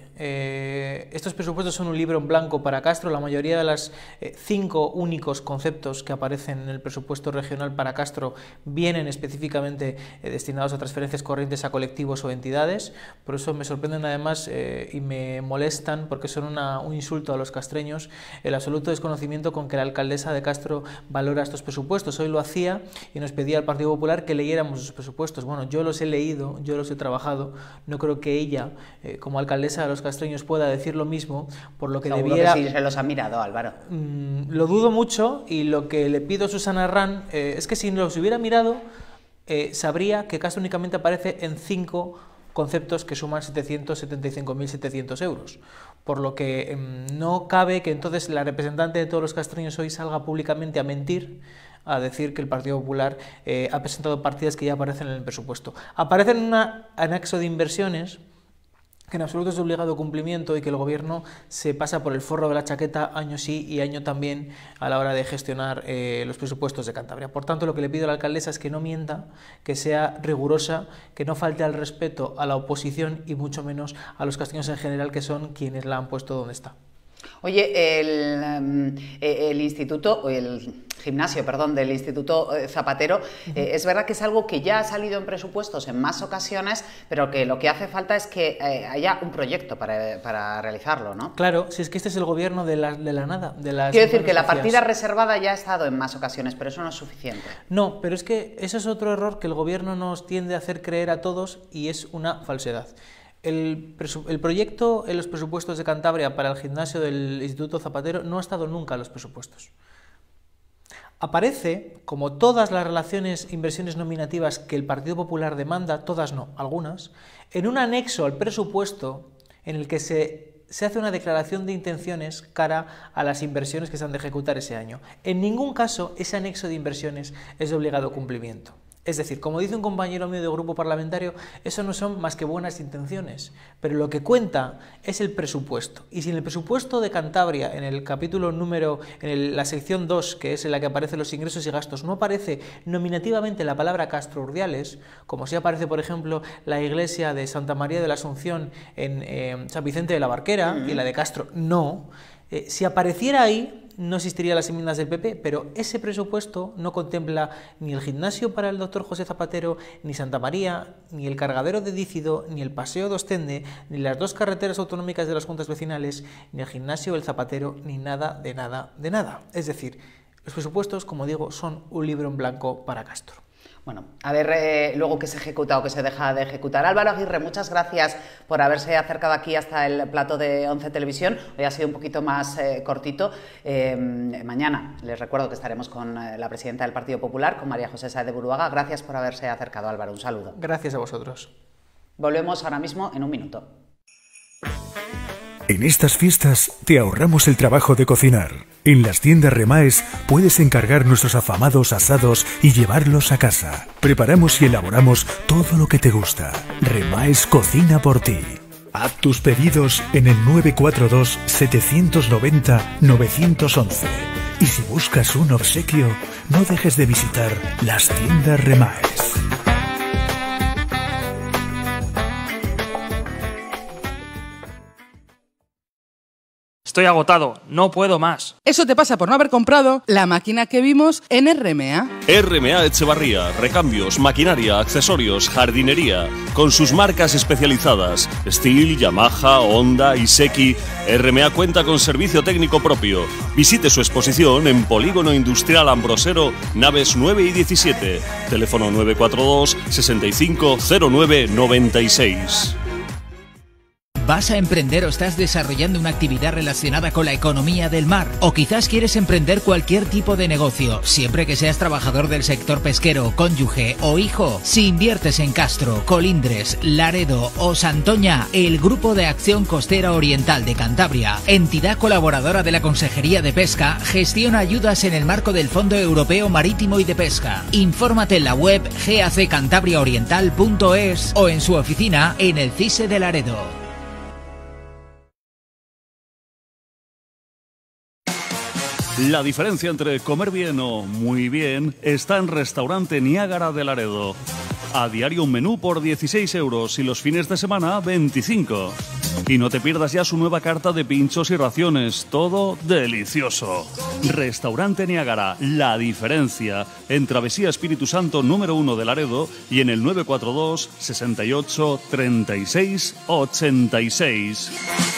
Estos presupuestos son un libro en blanco para Castro. La mayoría de los 5 únicos conceptos que aparecen en el presupuesto regional para Castro vienen específicamente destinados a transferencias corrientes a colectivos o entidades. Por eso me sorprenden además y me molestan, porque son un insulto a los castreños, el absoluto desconocimiento con que la alcaldesa de Castro valora estos presupuestos. Hoy lo hacía y nos pedía al Partido Popular que leyéramos esos presupuestos. Bueno, yo los he leído, yo los he trabajado. No creo que ella, como alcaldesa de los castreños, pueda decir lo mismo, por lo que seguro debiera... que sí se los ha mirado, Álvaro. Lo dudo mucho, y lo que le pido a Susana Arrán es que si los hubiera mirado, sabría que Castro únicamente aparece en 5 conceptos que suman 775.700 euros. Por lo que no cabe que entonces la representante de todos los castreños hoy salga públicamente a mentir, a decir que el Partido Popular ha presentado partidas que ya aparecen en el presupuesto. Aparecen en un anexo de inversiones que en absoluto es de obligado cumplimiento y que el Gobierno se pasa por el forro de la chaqueta año sí y año también a la hora de gestionar los presupuestos de Cantabria. Por tanto, lo que le pido a la alcaldesa es que no mienta, que sea rigurosa, que no falte al respeto a la oposición y mucho menos a los castreños en general, que son quienes la han puesto donde está. Oye, el instituto, el gimnasio, perdón, del Instituto Zapatero, es verdad que es algo que ya ha salido en presupuestos en más ocasiones, pero que lo que hace falta es que haya un proyecto para realizarlo, ¿no? Claro, si es que este es el gobierno de la nada. Quiero decir que la partida reservada ya ha estado en más ocasiones, pero eso no es suficiente. No, pero es que eso es otro error que el gobierno nos tiende a hacer creer a todos y es una falsedad. El proyecto en los presupuestos de Cantabria para el gimnasio del Instituto Zapatero no ha estado nunca en los presupuestos. Aparece, como todas las relaciones inversiones nominativas que el Partido Popular demanda, todas no, algunas, en un anexo al presupuesto en el que se hace una declaración de intenciones cara a las inversiones que se han de ejecutar ese año. En ningún caso ese anexo de inversiones es de obligado cumplimiento. Es decir, como dice un compañero mío de grupo parlamentario, eso no son más que buenas intenciones, pero lo que cuenta es el presupuesto. Y si en el presupuesto de Cantabria, en el capítulo la sección 2, que es en la que aparecen los ingresos y gastos, no aparece nominativamente la palabra Castro Urdiales, como sí aparece, por ejemplo, la iglesia de Santa María de la Asunción en San Vicente de la Barquera, y la de Castro no, si apareciera ahí, no existirían las enmiendas del PP, pero ese presupuesto no contempla ni el gimnasio para el doctor José Zapatero, ni Santa María, ni el cargadero de Dícido, ni el paseo de Ostende, ni las 2 carreteras autonómicas de las juntas vecinales, ni el gimnasio del Zapatero, ni nada de nada de nada. Es decir, los presupuestos, como digo, son un libro en blanco para Castro. Bueno, a ver luego qué se ejecuta o qué se deja de ejecutar. Álvaro Aguirre, muchas gracias por haberse acercado aquí hasta el plato de 11 Televisión. Hoy ha sido un poquito más cortito. Mañana les recuerdo que estaremos con la presidenta del Partido Popular, con María José Sáez de Buruaga. Gracias por haberse acercado, Álvaro. Un saludo. Gracias a vosotros. Volvemos ahora mismo en un minuto. En estas fiestas te ahorramos el trabajo de cocinar. En las tiendas Remaes puedes encargar nuestros afamados asados y llevarlos a casa. Preparamos y elaboramos todo lo que te gusta. Remaes cocina por ti. Haz tus pedidos en el 942 790 911. Y si buscas un obsequio, no dejes de visitar las tiendas Remaes. Estoy agotado, no puedo más. Eso te pasa por no haber comprado la máquina que vimos en RMA. RMA Echevarría, recambios, maquinaria, accesorios, jardinería, con sus marcas especializadas, Stihl, Yamaha, Honda, Iseki. RMA cuenta con servicio técnico propio. Visite su exposición en Polígono Industrial Ambrosero, naves 9 y 17. Teléfono 942 65 09 96. ¿Vas a emprender o estás desarrollando una actividad relacionada con la economía del mar? ¿O quizás quieres emprender cualquier tipo de negocio, siempre que seas trabajador del sector pesquero, cónyuge o hijo? Si inviertes en Castro, Colindres, Laredo o Santoña, el Grupo de Acción Costera Oriental de Cantabria, entidad colaboradora de la Consejería de Pesca, gestiona ayudas en el marco del Fondo Europeo Marítimo y de Pesca. Infórmate en la web gaccantabriaoriental.es o en su oficina en el CISE de Laredo. La diferencia entre comer bien o muy bien está en Restaurante Niágara de Laredo. A diario un menú por 16 euros y los fines de semana 25. Y no te pierdas ya su nueva carta de pinchos y raciones, todo delicioso. Restaurante Niágara, la diferencia en Travesía Espíritu Santo número 1 de Laredo y en el 942 68 36 86.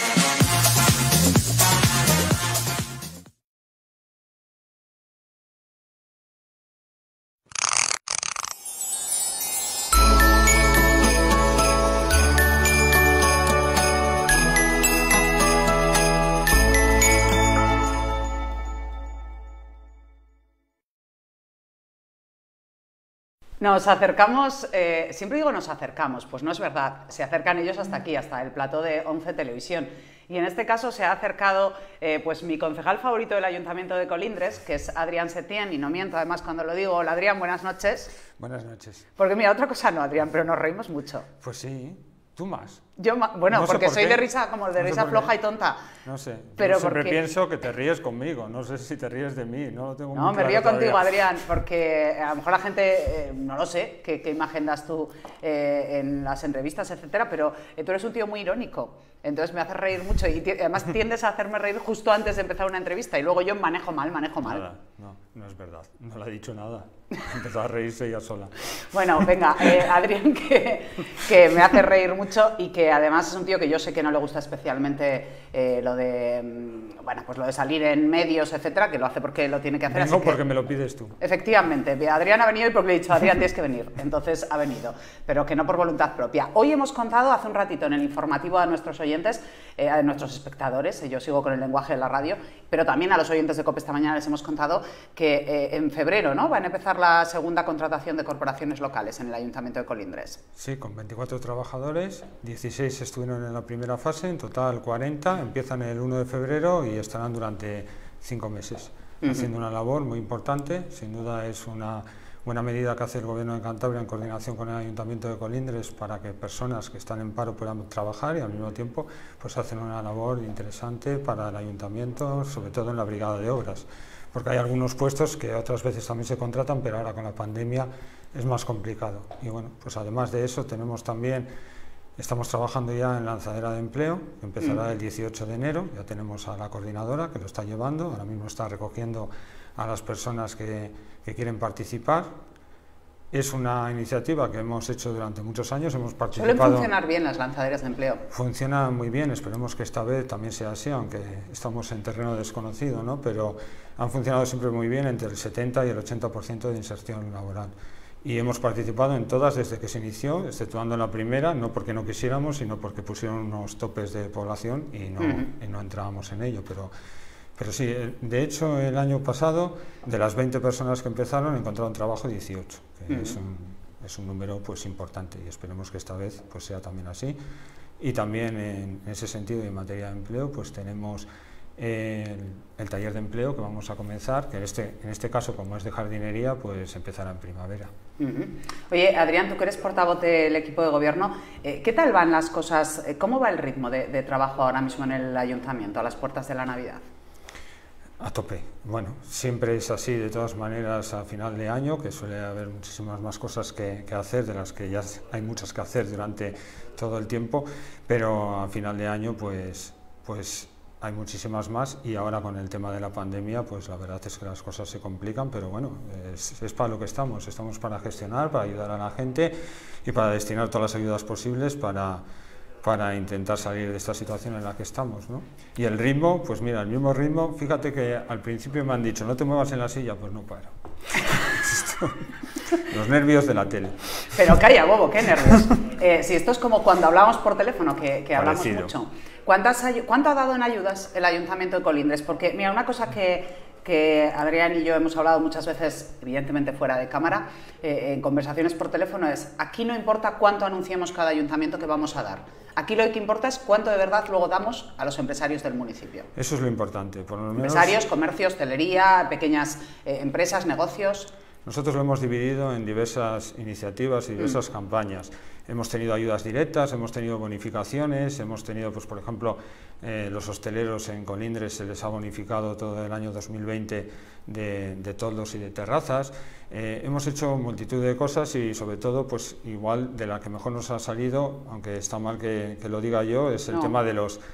Nos acercamos, siempre digo nos acercamos, pues no es verdad, se acercan ellos hasta aquí, hasta el plato de 11 Televisión. Y en este caso se ha acercado pues mi concejal favorito del Ayuntamiento de Colindres, que es Adrián Setién, y no miento además cuando lo digo. Hola Adrián, buenas noches. Buenas noches. Porque mira, otra cosa no, Adrián, pero nos reímos mucho. Pues sí, tú más. Yo bueno, no sé porque por soy qué. de risa, como de risa floja y tonta. No sé, pero yo siempre porque... pienso que te ríes conmigo, no sé si te ríes de mí, no lo tengo muy No, me claro río contigo, todavía. Adrián, porque a lo mejor la gente, no lo sé, qué imagen das tú en las entrevistas, etcétera, pero tú eres un tío muy irónico, entonces me haces reír mucho y además tiendes a hacerme reír justo antes de empezar una entrevista y luego yo manejo mal. Nada, no es verdad, no le ha dicho nada, empezó a reírse ella sola. Bueno, venga, Adrián, que me hace reír mucho y que además es un tío que yo sé que no le gusta especialmente lo de, bueno, pues lo de salir en medios, etcétera, que lo hace porque lo tiene que hacer. Vengo porque me lo pides tú. Efectivamente, Adrián ha venido y porque le he dicho, Adrián, tienes que venir, entonces ha venido, pero que no por voluntad propia. Hoy hemos contado hace un ratito en el informativo a nuestros oyentes, a nuestros espectadores, yo sigo con el lenguaje de la radio, pero también a los oyentes de COPE esta mañana les hemos contado que en febrero, ¿no?, van a empezar la segunda contratación de corporaciones locales en el Ayuntamiento de Colindres. Sí, con 24 trabajadores, 16 estuvieron en la primera fase, en total 40, empiezan el 1 de febrero y estarán durante 5 meses, haciendo una labor muy importante. Sin duda es una buena medida que hace el Gobierno de Cantabria en coordinación con el Ayuntamiento de Colindres para que personas que están en paro puedan trabajar y al mismo tiempo pues hacen una labor interesante para el Ayuntamiento, sobre todo en la brigada de obras, porque hay algunos puestos que otras veces también se contratan, pero ahora con la pandemia es más complicado. Y bueno, pues además de eso estamos trabajando ya en lanzadera de empleo, que empezará el 18 de enero, ya tenemos a la coordinadora que lo está llevando, ahora mismo está recogiendo a las personas que quieren participar. Es una iniciativa que hemos hecho durante muchos años, hemos participado... ¿Suelen funcionar bien las lanzaderas de empleo? Funciona muy bien, esperemos que esta vez también sea así, aunque estamos en terreno desconocido, ¿no? Pero han funcionado siempre muy bien, entre el 70 y el 80% de inserción laboral. Y hemos participado en todas desde que se inició, exceptuando la primera, no porque no quisiéramos, sino porque pusieron unos topes de población y no entrábamos en ello. Pero sí, de hecho, el año pasado, de las 20 personas que empezaron, encontraron trabajo 18, que es un número pues importante, y esperemos que esta vez pues sea también así. Y también en ese sentido y en materia de empleo, pues tenemos el taller de empleo que vamos a comenzar, que en este caso, como es de jardinería, pues empezará en primavera. Oye, Adrián, tú que eres portavoz del equipo de gobierno, ¿qué tal van las cosas? ¿Cómo va el ritmo de trabajo ahora mismo en el ayuntamiento, a las puertas de la Navidad? A tope. Bueno, siempre es así, de todas maneras, a final de año, que suele haber muchísimas más cosas que hacer, de las que ya hay muchas que hacer durante todo el tiempo, pero a final de año pues hay muchísimas más, y ahora con el tema de la pandemia, pues la verdad es que las cosas se complican, pero bueno, es para lo que estamos para gestionar, para ayudar a la gente y para destinar todas las ayudas posibles para intentar salir de esta situación en la que estamos, ¿no? Y el ritmo, pues mira, el mismo ritmo, fíjate que al principio me han dicho, no te muevas en la silla, pues no paro. Los nervios de la tele. Pero calla, bobo, qué nervios. Si esto es como cuando hablamos por teléfono, que hablamos mucho. ¿Cuánto ha dado en ayudas el Ayuntamiento de Colindres? Porque, mira, una cosa que Adrián y yo hemos hablado muchas veces, evidentemente fuera de cámara, en conversaciones por teléfono, es: aquí no importa cuánto anunciemos cada ayuntamiento que vamos a dar. Aquí lo que importa es cuánto de verdad luego damos a los empresarios del municipio. Eso es lo importante. Por lo menos... Empresarios, comercio, hostelería, pequeñas empresas, negocios... Nosotros lo hemos dividido en diversas iniciativas y diversas campañas. Hemos tenido ayudas directas, hemos tenido bonificaciones, hemos tenido, pues por ejemplo, los hosteleros en Colindres se les ha bonificado todo el año 2020 de toldos y de terrazas. Hemos hecho multitud de cosas y sobre todo, pues igual de la que mejor nos ha salido, aunque está mal que lo diga yo, es el tema de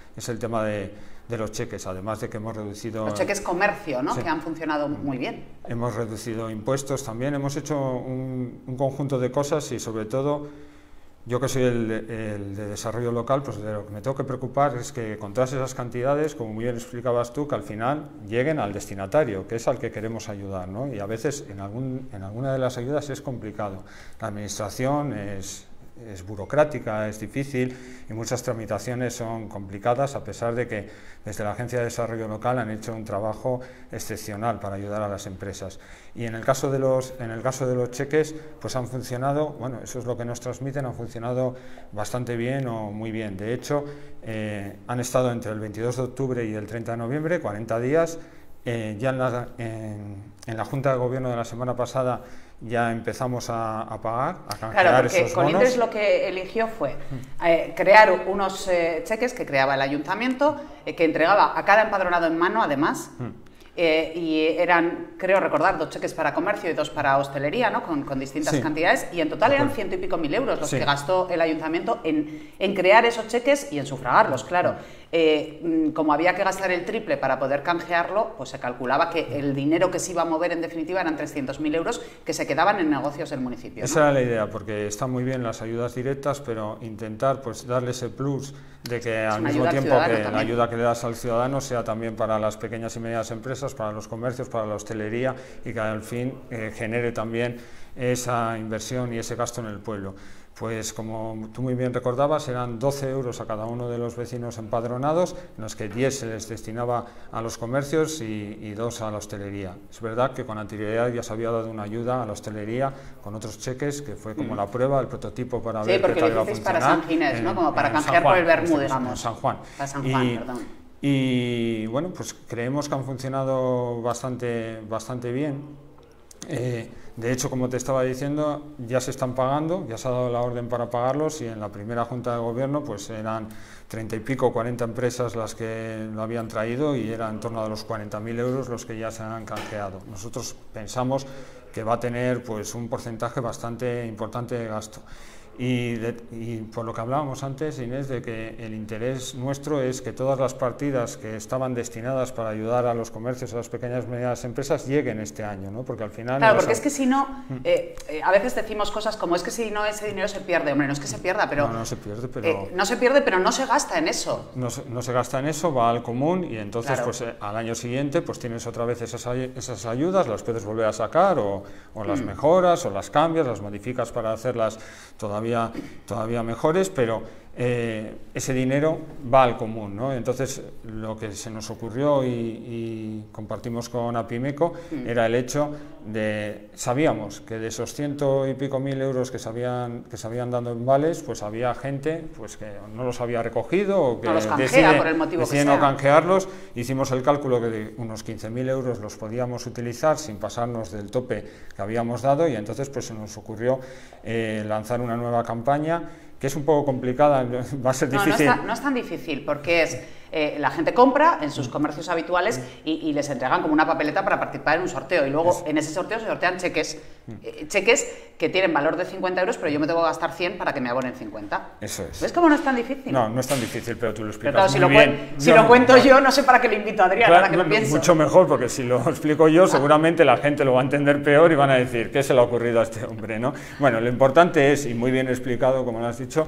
los cheques, además de que hemos reducido... Los cheques comercio, ¿no? Sí. Que han funcionado muy bien. Hemos reducido impuestos también, hemos hecho un conjunto de cosas y sobre todo, yo que soy el de desarrollo local, pues de lo que me tengo que preocupar es que con todas esas cantidades, como muy bien explicabas tú, que al final lleguen al destinatario, que es al que queremos ayudar, ¿no? Y a veces en alguna de las ayudas es complicado. La administración es burocrática, es difícil y muchas tramitaciones son complicadas, a pesar de que desde la Agencia de Desarrollo Local han hecho un trabajo excepcional para ayudar a las empresas. Y en el caso de los cheques, pues han funcionado, bueno, eso es lo que nos transmiten, han funcionado bastante bien o muy bien. De hecho, han estado entre el 22 de octubre y el 30 de noviembre, 40 días. Ya en la Junta de Gobierno de la semana pasada ya empezamos a pagar, a canjear esos bonos. Claro, porque Colindres lo que eligió fue crear unos cheques que creaba el ayuntamiento, que entregaba a cada empadronado en mano, además, y eran, creo recordar, 2 cheques para comercio y 2 para hostelería, ¿no? Con distintas cantidades, y en total eran 100 y pico mil euros los que gastó el ayuntamiento en crear esos cheques y en sufragarlos, claro. Como había que gastar el triple para poder canjearlo, pues se calculaba que el dinero que se iba a mover en definitiva eran 300.000 euros que se quedaban en negocios del municipio, ¿no? Esa era la idea, porque están muy bien las ayudas directas, pero intentar pues darle ese plus de que al mismo tiempo que la ayuda que le das al ciudadano sea también para las pequeñas y medianas empresas, para los comercios, para la hostelería, y que al fin genere también esa inversión y ese gasto en el pueblo. Pues como tú muy bien recordabas, eran 12 euros a cada uno de los vecinos empadronados, en los que 10 se les destinaba a los comercios y 2 a la hostelería. Es verdad que con anterioridad ya se había dado una ayuda a la hostelería con otros cheques, que fue como la prueba, el prototipo para ver qué tal iba a funcionar. Sí, porque lo hicisteis para San Ginés, ¿no? Como para canjear por el Bermú, digamos. En San Juan. Para San Juan, perdón. Y bueno, pues creemos que han funcionado bastante bien. De hecho, como te estaba diciendo, ya se están pagando, ya se ha dado la orden para pagarlos y en la primera Junta de Gobierno pues eran 30 y pico, 40 empresas las que lo habían traído y era en torno a los 40.000 euros los que ya se han canjeado. Nosotros pensamos que va a tener pues un porcentaje bastante importante de gasto. Y por lo que hablábamos antes, Inés, de que el interés nuestro es que todas las partidas que estaban destinadas para ayudar a los comercios, a las pequeñas y medianas empresas, lleguen este año, ¿no? Porque al final... Claro, porque es que si no, a veces decimos cosas como es que si no ese dinero se pierde. Hombre, no es que se pierda, pero... No se pierde, pero... no se pierde, pero no se gasta en eso. No se gasta en eso, va al común y entonces claro. Pues al año siguiente pues tienes otra vez esas ayudas, las puedes volver a sacar o las mejoras o las cambias, las modificas para hacerlas todavía mejores, pero ese dinero va al común, ¿no? Entonces lo que se nos ocurrió y compartimos con Apimeco era el hecho de, sabíamos que de esos 100 y pico mil euros que se habían dado en vales, pues había gente pues que no los había recogido o que no los canjea por el motivo que sea. no canjearlos. Hicimos el cálculo que de unos 15.000 euros los podíamos utilizar sin pasarnos del tope que habíamos dado y entonces pues se nos ocurrió lanzar una nueva campaña que es un poco complicada, va a ser difícil. No es tan difícil, porque es la gente compra en sus comercios habituales y les entregan como una papeleta para participar en un sorteo y luego en ese sorteo se sortean cheques que tienen valor de 50 euros, pero yo me tengo que gastar 100 para que me abonen 50. Eso es. ¿Ves cómo no es tan difícil? No es tan difícil, pero tú lo explicas pero claro, muy bien. Si lo cuento yo, no sé para qué le invito a Adrián, ahora que lo pienso. Mucho mejor, porque si lo explico yo, seguramente la gente lo va a entender peor y van a decir, ¿qué se le ha ocurrido a este hombre, no? Bueno, lo importante es, y muy bien explicado, como lo has dicho,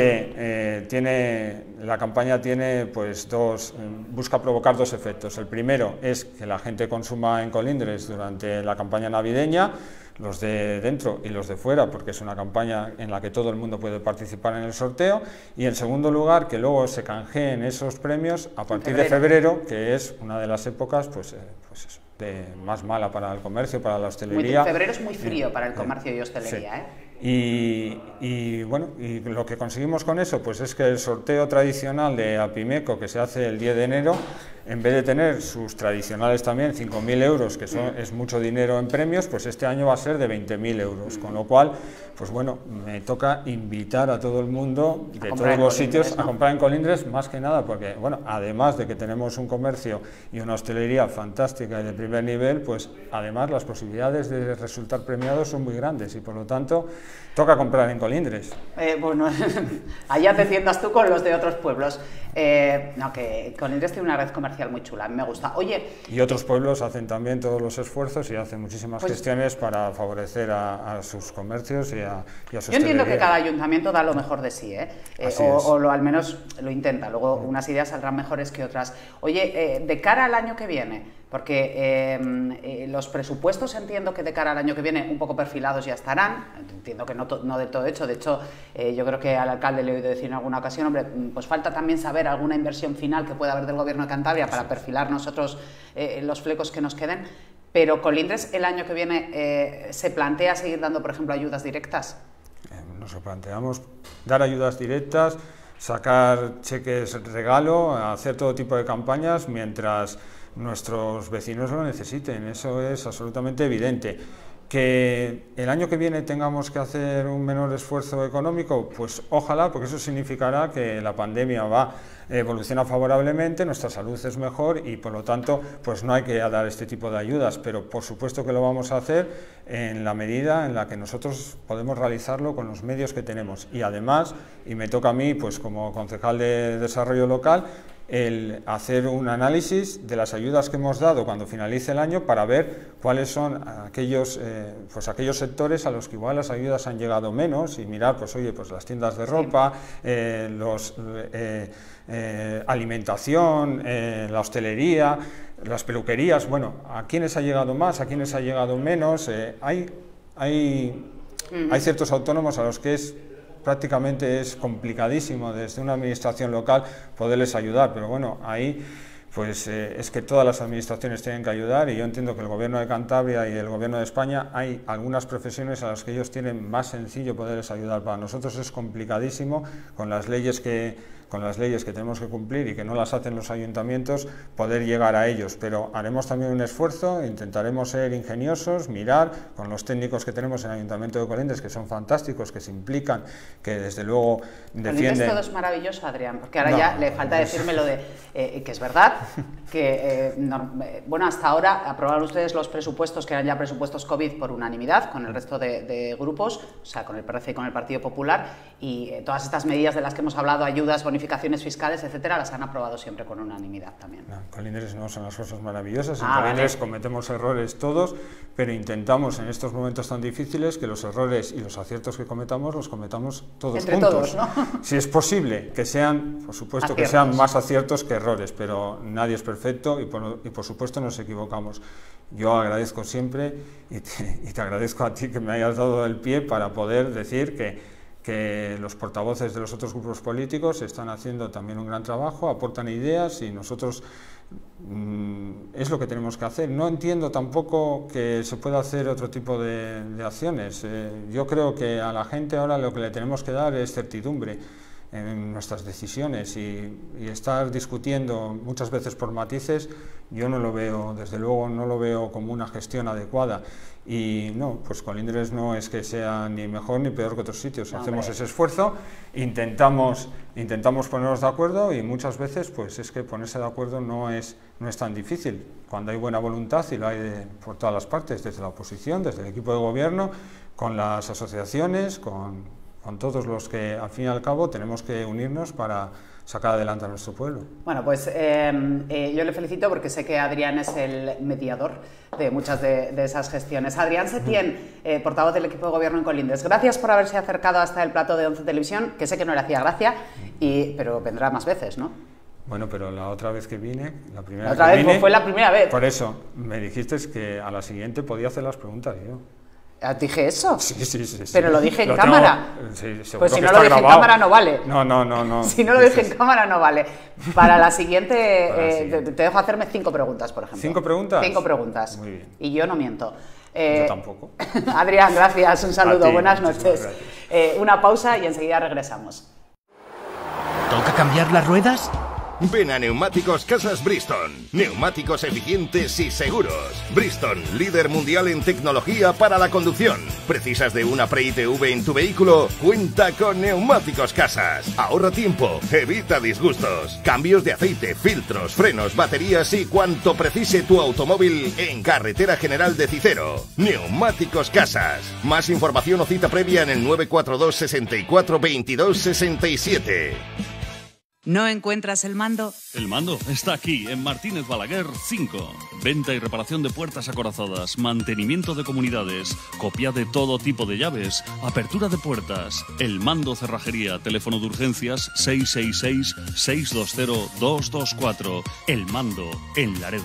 que la campaña tiene pues busca provocar dos efectos. El primero es que la gente consuma en Colindres durante la campaña navideña, los de dentro y los de fuera, porque es una campaña en la que todo el mundo puede participar en el sorteo, y en segundo lugar que luego se canjeen esos premios a partir de febrero, que es una de las épocas pues eso, más mala para el comercio, para la hostelería. Febrero es muy frío para el comercio y hostelería, sí. Y bueno, y lo que conseguimos con eso pues es que el sorteo tradicional de Apimeco, que se hace el 10 de enero, en vez de tener sus tradicionales también 5.000 euros, que es mucho dinero en premios, pues este año va a ser de 20.000 euros, con lo cual, pues bueno, me toca invitar a todo el mundo de todos los sitios a comprar en Colindres, más que nada, porque bueno, además de que tenemos un comercio y una hostelería fantástica y de primer nivel, pues además las posibilidades de resultar premiados son muy grandes y por lo tanto toca comprar en Colindres. Bueno, allá te tiendas tú con los de otros pueblos. No, que Colindres tiene una red comercial muy chula, a mí me gusta. Oye, y otros pueblos hacen también todos los esfuerzos y hacen muchísimas gestiones para favorecer a sus comercios y a su Yo entiendo que cada ayuntamiento da lo mejor de sí, al menos lo intenta, luego unas ideas saldrán mejores que otras. Oye, de cara al año que viene, porque los presupuestos entiendo que de cara al año que viene un poco perfilados ya estarán, entiendo que no del todo hecho, de hecho yo creo que al alcalde le he oído decir en alguna ocasión, hombre, pues falta también saber alguna inversión final que pueda haber del gobierno de Cantabria para perfilar nosotros los flecos que nos queden, pero Colindres el año que viene ¿se plantea seguir dando, por ejemplo, ayudas directas? Nos planteamos dar ayudas directas, sacar cheques regalo, hacer todo tipo de campañas mientras nuestros vecinos lo necesiten, eso es absolutamente evidente. Que el año que viene tengamos que hacer un menor esfuerzo económico, pues ojalá, porque eso significará que la pandemia evoluciona favorablemente, nuestra salud es mejor y por lo tanto pues no hay que dar este tipo de ayudas, pero por supuesto que lo vamos a hacer en la medida en la que nosotros podemos realizarlo con los medios que tenemos y además, y me toca a mí pues como concejal de desarrollo local, el hacer un análisis de las ayudas que hemos dado cuando finalice el año para ver cuáles son aquellos sectores a los que igual las ayudas han llegado menos y mirar, pues oye, pues las tiendas de ropa, alimentación, la hostelería, las peluquerías, bueno, a quiénes ha llegado más, a quiénes ha llegado menos, hay ciertos autónomos a los que prácticamente es complicadísimo desde una administración local poderles ayudar, pero bueno, ahí pues es que todas las administraciones tienen que ayudar y yo entiendo que el Gobierno de Cantabria y el Gobierno de España hay algunas profesiones a las que ellos tienen más sencillo poderles ayudar. Para nosotros es complicadísimo con las leyes que con las leyes que tenemos que cumplir y que no las hacen los ayuntamientos, poder llegar a ellos. Pero haremos también un esfuerzo, intentaremos ser ingeniosos, mirar con los técnicos que tenemos en el Ayuntamiento de Colindres, que son fantásticos, que se implican, que desde luego defienden... Colindres todo es maravilloso, Adrián, porque ahora ya le falta decirme lo de que es verdad, que bueno, hasta ahora aprobaron ustedes los presupuestos, que eran ya presupuestos COVID por unanimidad, con el resto de grupos, o sea, con el PRC y con el Partido Popular, y todas estas medidas de las que hemos hablado, ayudas, bonificaciones fiscales, etcétera, las han aprobado siempre con unanimidad también. No, Colindres no son las cosas maravillosas, en Colindres cometemos errores todos, pero intentamos en estos momentos tan difíciles que los errores y los aciertos que cometamos los cometamos todos entre juntos. Todos, ¿no? Si es posible que sean, por supuesto, aciertos, que sean más aciertos que errores, pero nadie es perfecto y por supuesto nos equivocamos. Yo agradezco siempre y te agradezco a ti que me hayas dado el pie para poder decir que los portavoces de los otros grupos políticos están haciendo también un gran trabajo, aportan ideas y nosotros es lo que tenemos que hacer. No entiendo tampoco que se pueda hacer otro tipo de acciones. Yo creo que a la gente ahora lo que le tenemos que dar es certidumbre en nuestras decisiones y estar discutiendo muchas veces por matices, yo no lo veo, desde luego no lo veo como una gestión adecuada. Y no, pues Colindres no es que sea ni mejor ni peor que otros sitios. Hacemos ese esfuerzo, intentamos ponernos de acuerdo y muchas veces pues es que ponerse de acuerdo no es tan difícil. Cuando hay buena voluntad, y lo hay por todas las partes, desde la oposición, desde el equipo de gobierno, con las asociaciones, con todos los que al fin y al cabo tenemos que unirnos para sacar adelante a nuestro pueblo. Bueno, pues yo le felicito porque sé que Adrián es el mediador de muchas de esas gestiones. Adrián Setién, portavoz del equipo de gobierno en Colindres, gracias por haberse acercado hasta el plato de 11 Televisión, que sé que no le hacía gracia, pero vendrá más veces, ¿no? Bueno, pero la otra vez que vine, la primera vez fue la primera vez. Por eso, me dijiste que a la siguiente podía hacer las preguntas yo. ¿Dije eso? Sí. Pero lo dije en cámara. Sí, pues si no lo dije en cámara no vale. No. Si no lo dije en cámara no vale. Para la siguiente te dejo hacerme 5 preguntas, por ejemplo. ¿5 preguntas? 5 preguntas. Muy bien. Y yo no miento. Yo tampoco. Adrián, gracias. Un saludo. Buenas noches. Una pausa y enseguida regresamos. ¿Toca cambiar las ruedas? Ven a Neumáticos Casas Bristol. Neumáticos eficientes y seguros. Bristol, líder mundial en tecnología para la conducción. ¿Precisas de una pre-ITV en tu vehículo? Cuenta con Neumáticos Casas. Ahorra tiempo, evita disgustos. Cambios de aceite, filtros, frenos, baterías y cuanto precise tu automóvil en Carretera General de Cicero. Neumáticos Casas. Más información o cita previa en el 942 64 22 67. ¿No encuentras el mando? El mando está aquí, en Martínez Balaguer 5. Venta y reparación de puertas acorazadas, mantenimiento de comunidades, copia de todo tipo de llaves, apertura de puertas. El Mando Cerrajería, teléfono de urgencias 666-620-224. El Mando, en Laredo.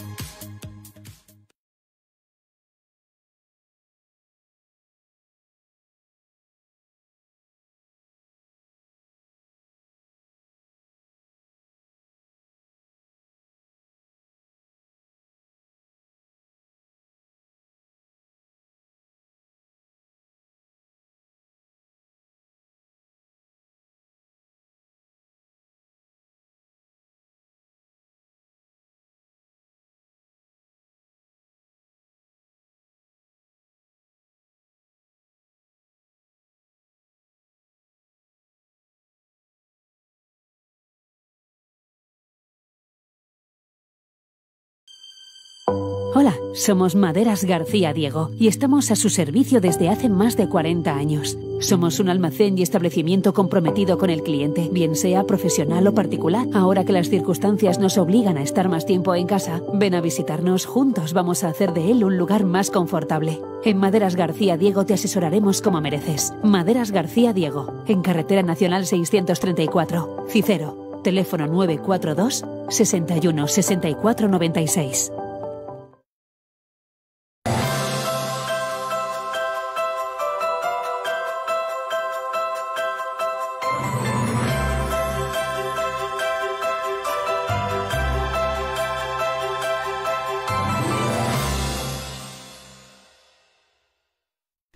Hola, somos Maderas García Diego y estamos a su servicio desde hace más de 40 años. Somos un almacén y establecimiento comprometido con el cliente, bien sea profesional o particular. Ahora que las circunstancias nos obligan a estar más tiempo en casa, ven a visitarnos, juntos vamos a hacer de él un lugar más confortable. En Maderas García Diego te asesoraremos como mereces. Maderas García Diego, en Carretera Nacional 634, Cicero. Teléfono 942 61 64 96.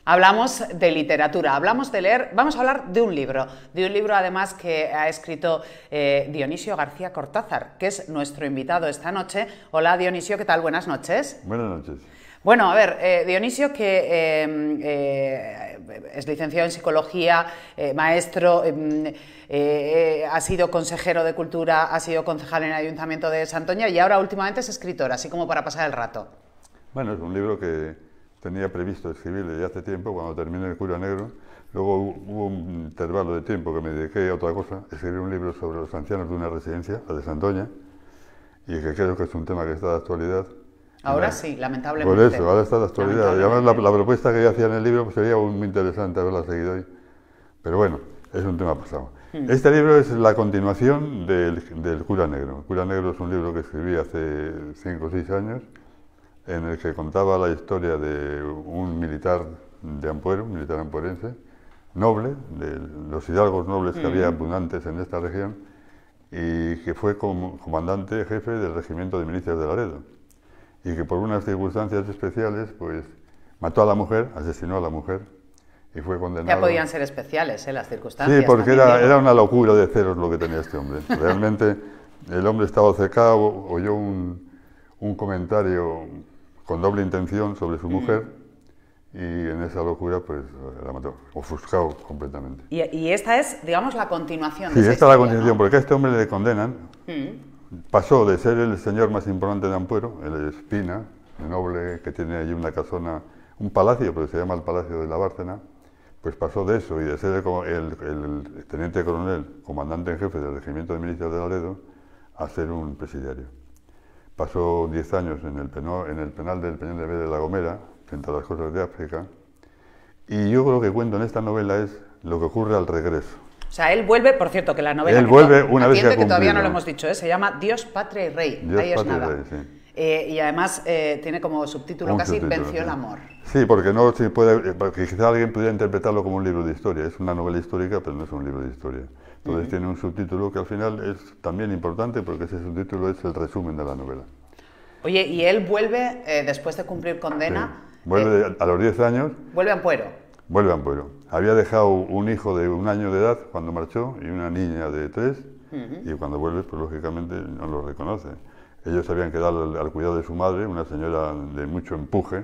Hablamos de literatura, hablamos de leer, vamos a hablar de un libro además que ha escrito Dionisio García Cortázar, que es nuestro invitado esta noche. Hola Dionisio, ¿qué tal? Buenas noches. Buenas noches. Bueno, a ver, Dionisio, que es licenciado en Psicología, maestro, ha sido consejero de Cultura, ha sido concejal en el Ayuntamiento de Santoña y ahora últimamente es escritor, así como para pasar el rato. Bueno, es un libro que tenía previsto escribir desde hace tiempo, cuando terminé El cura negro. Luego hubo un intervalo de tiempo que me dediqué a otra cosa, escribí un libro sobre los ancianos de una residencia, la de Santoña, y que creo que es un tema que está de actualidad. Ahora sí, lamentablemente. Por eso, ahora está de actualidad. Y además la propuesta que yo hacía en el libro pues sería muy interesante haberla seguido hoy. Pero bueno, es un tema pasado. Este libro es la continuación del Cura Negro. El Cura Negro es un libro que escribí hace 5 o 6 años, en el que contaba la historia de un militar de Ampuero, un militar ampuerense, noble, de los hidalgos nobles que había abundantes en esta región, y que fue comandante jefe del regimiento de milicias de Laredo, y que por unas circunstancias especiales, pues mató a la mujer, asesinó a la mujer, y fue condenado. Ya podían ser especiales, las circunstancias. Sí, porque era una locura de celos lo que tenía este hombre. Realmente el hombre estaba obcecado, oyó un comentario con doble intención sobre su mujer, y en esa locura pues la mató, ofuscado completamente. Y esta es, digamos, la continuación de esa esta es la historia, continuación, ¿no? porque a este hombre le condenan. Pasó de ser el señor más importante de Ampuero, el Espina, el noble que tiene allí una casona, un palacio, pero se llama el Palacio de la Bárcena, pues pasó de eso y de ser el teniente coronel, comandante en jefe del regimiento de milicias de Laredo, a ser un presidiario. Pasó 10 años en el penal del Peñón de Vélez de la Gomera, frente a las cosas de África, y yo creo que cuento en esta novela es lo que ocurre al regreso. O sea, él vuelve, por cierto, que la novela... Él vuelve una vez que todavía no lo hemos dicho, se llama Dios, Patria y Rey. Dios, ahí es Patria nada. y Rey, sí. Y además tiene como subtítulo casi Venció el amor. Sí, porque no se puede, porque quizá alguien pudiera interpretarlo como un libro de historia. Es una novela histórica, pero no es un libro de historia. Entonces tiene un subtítulo que al final es también importante, porque ese subtítulo es el resumen de la novela. Oye, y él vuelve, después de cumplir condena... Sí. Vuelve a los 10 años... Vuelve a Ampuero. Vuelve a Ampuero. Había dejado un hijo de 1 año de edad cuando marchó y una niña de 3, y cuando vuelve, pues lógicamente no lo reconoce. Ellos habían quedado al cuidado de su madre, una señora de mucho empuje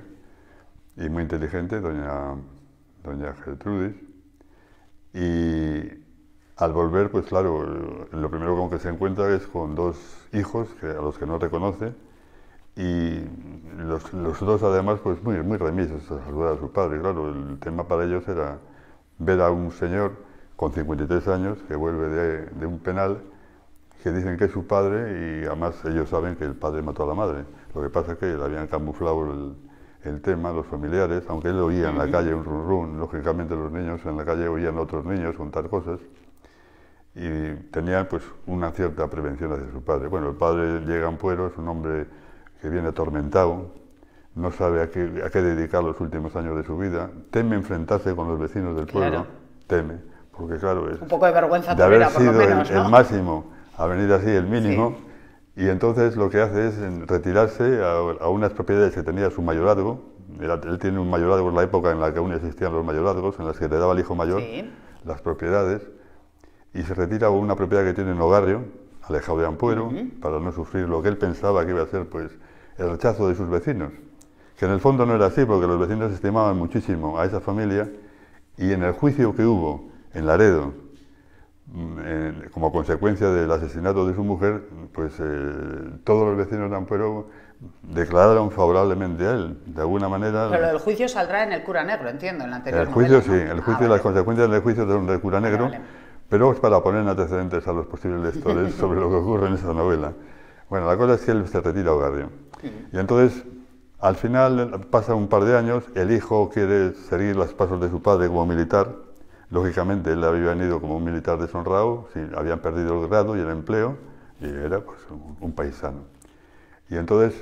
y muy inteligente, doña Gertrudis, y al volver, pues claro, lo primero con que se encuentra es con 2 hijos a los que no reconoce, y los 2 además pues muy remisos a saludar a su padre. Claro, el tema para ellos era ver a un señor con 53 años que vuelve de un penal, que dicen que es su padre, y además ellos saben que el padre mató a la madre. Lo que pasa es que le habían camuflado el tema, los familiares, aunque él oía en la calle un run run, lógicamente los niños en la calle oían a otros niños contar cosas, y tenían pues una cierta prevención hacia su padre. Bueno, el padre llega a Ampuero, es un hombre que viene atormentado, no sabe a qué dedicar los últimos años de su vida, teme enfrentarse con los vecinos del pueblo, teme, porque claro, es un poco de vergüenza de haber por lo sido menos, ¿no? el máximo a venir así el mínimo, y entonces lo que hace es retirarse a unas propiedades que tenía su mayorazgo. Él tiene un mayorazgo en la época en la que aún existían los mayorazgos, en las que le daba al hijo mayor las propiedades, y se retira a una propiedad que tiene en Ogarrio, alejado de Ampuero, para no sufrir lo que él pensaba que iba a ser pues el rechazo de sus vecinos, que en el fondo no era así, porque los vecinos estimaban muchísimo a esa familia, y en el juicio que hubo en Laredo, como consecuencia del asesinato de su mujer, pues todos los vecinos de Ampuero declararon favorablemente a él, de alguna manera. Pero el juicio saldrá en El cura negro, entiendo, en la anterior El juicio novela, sí, ¿no? el juicio y las consecuencias del juicio son del cura negro, pero es para poner antecedentes a los posibles lectores sobre lo que ocurre en esa novela. Bueno, la cosa es que él se retira a Ogarrio. Y entonces, al final, pasa un par de años, el hijo quiere seguir los pasos de su padre como militar. Lógicamente, él había venido como un militar deshonrado, habían perdido el grado y el empleo, y era pues un paisano. Y entonces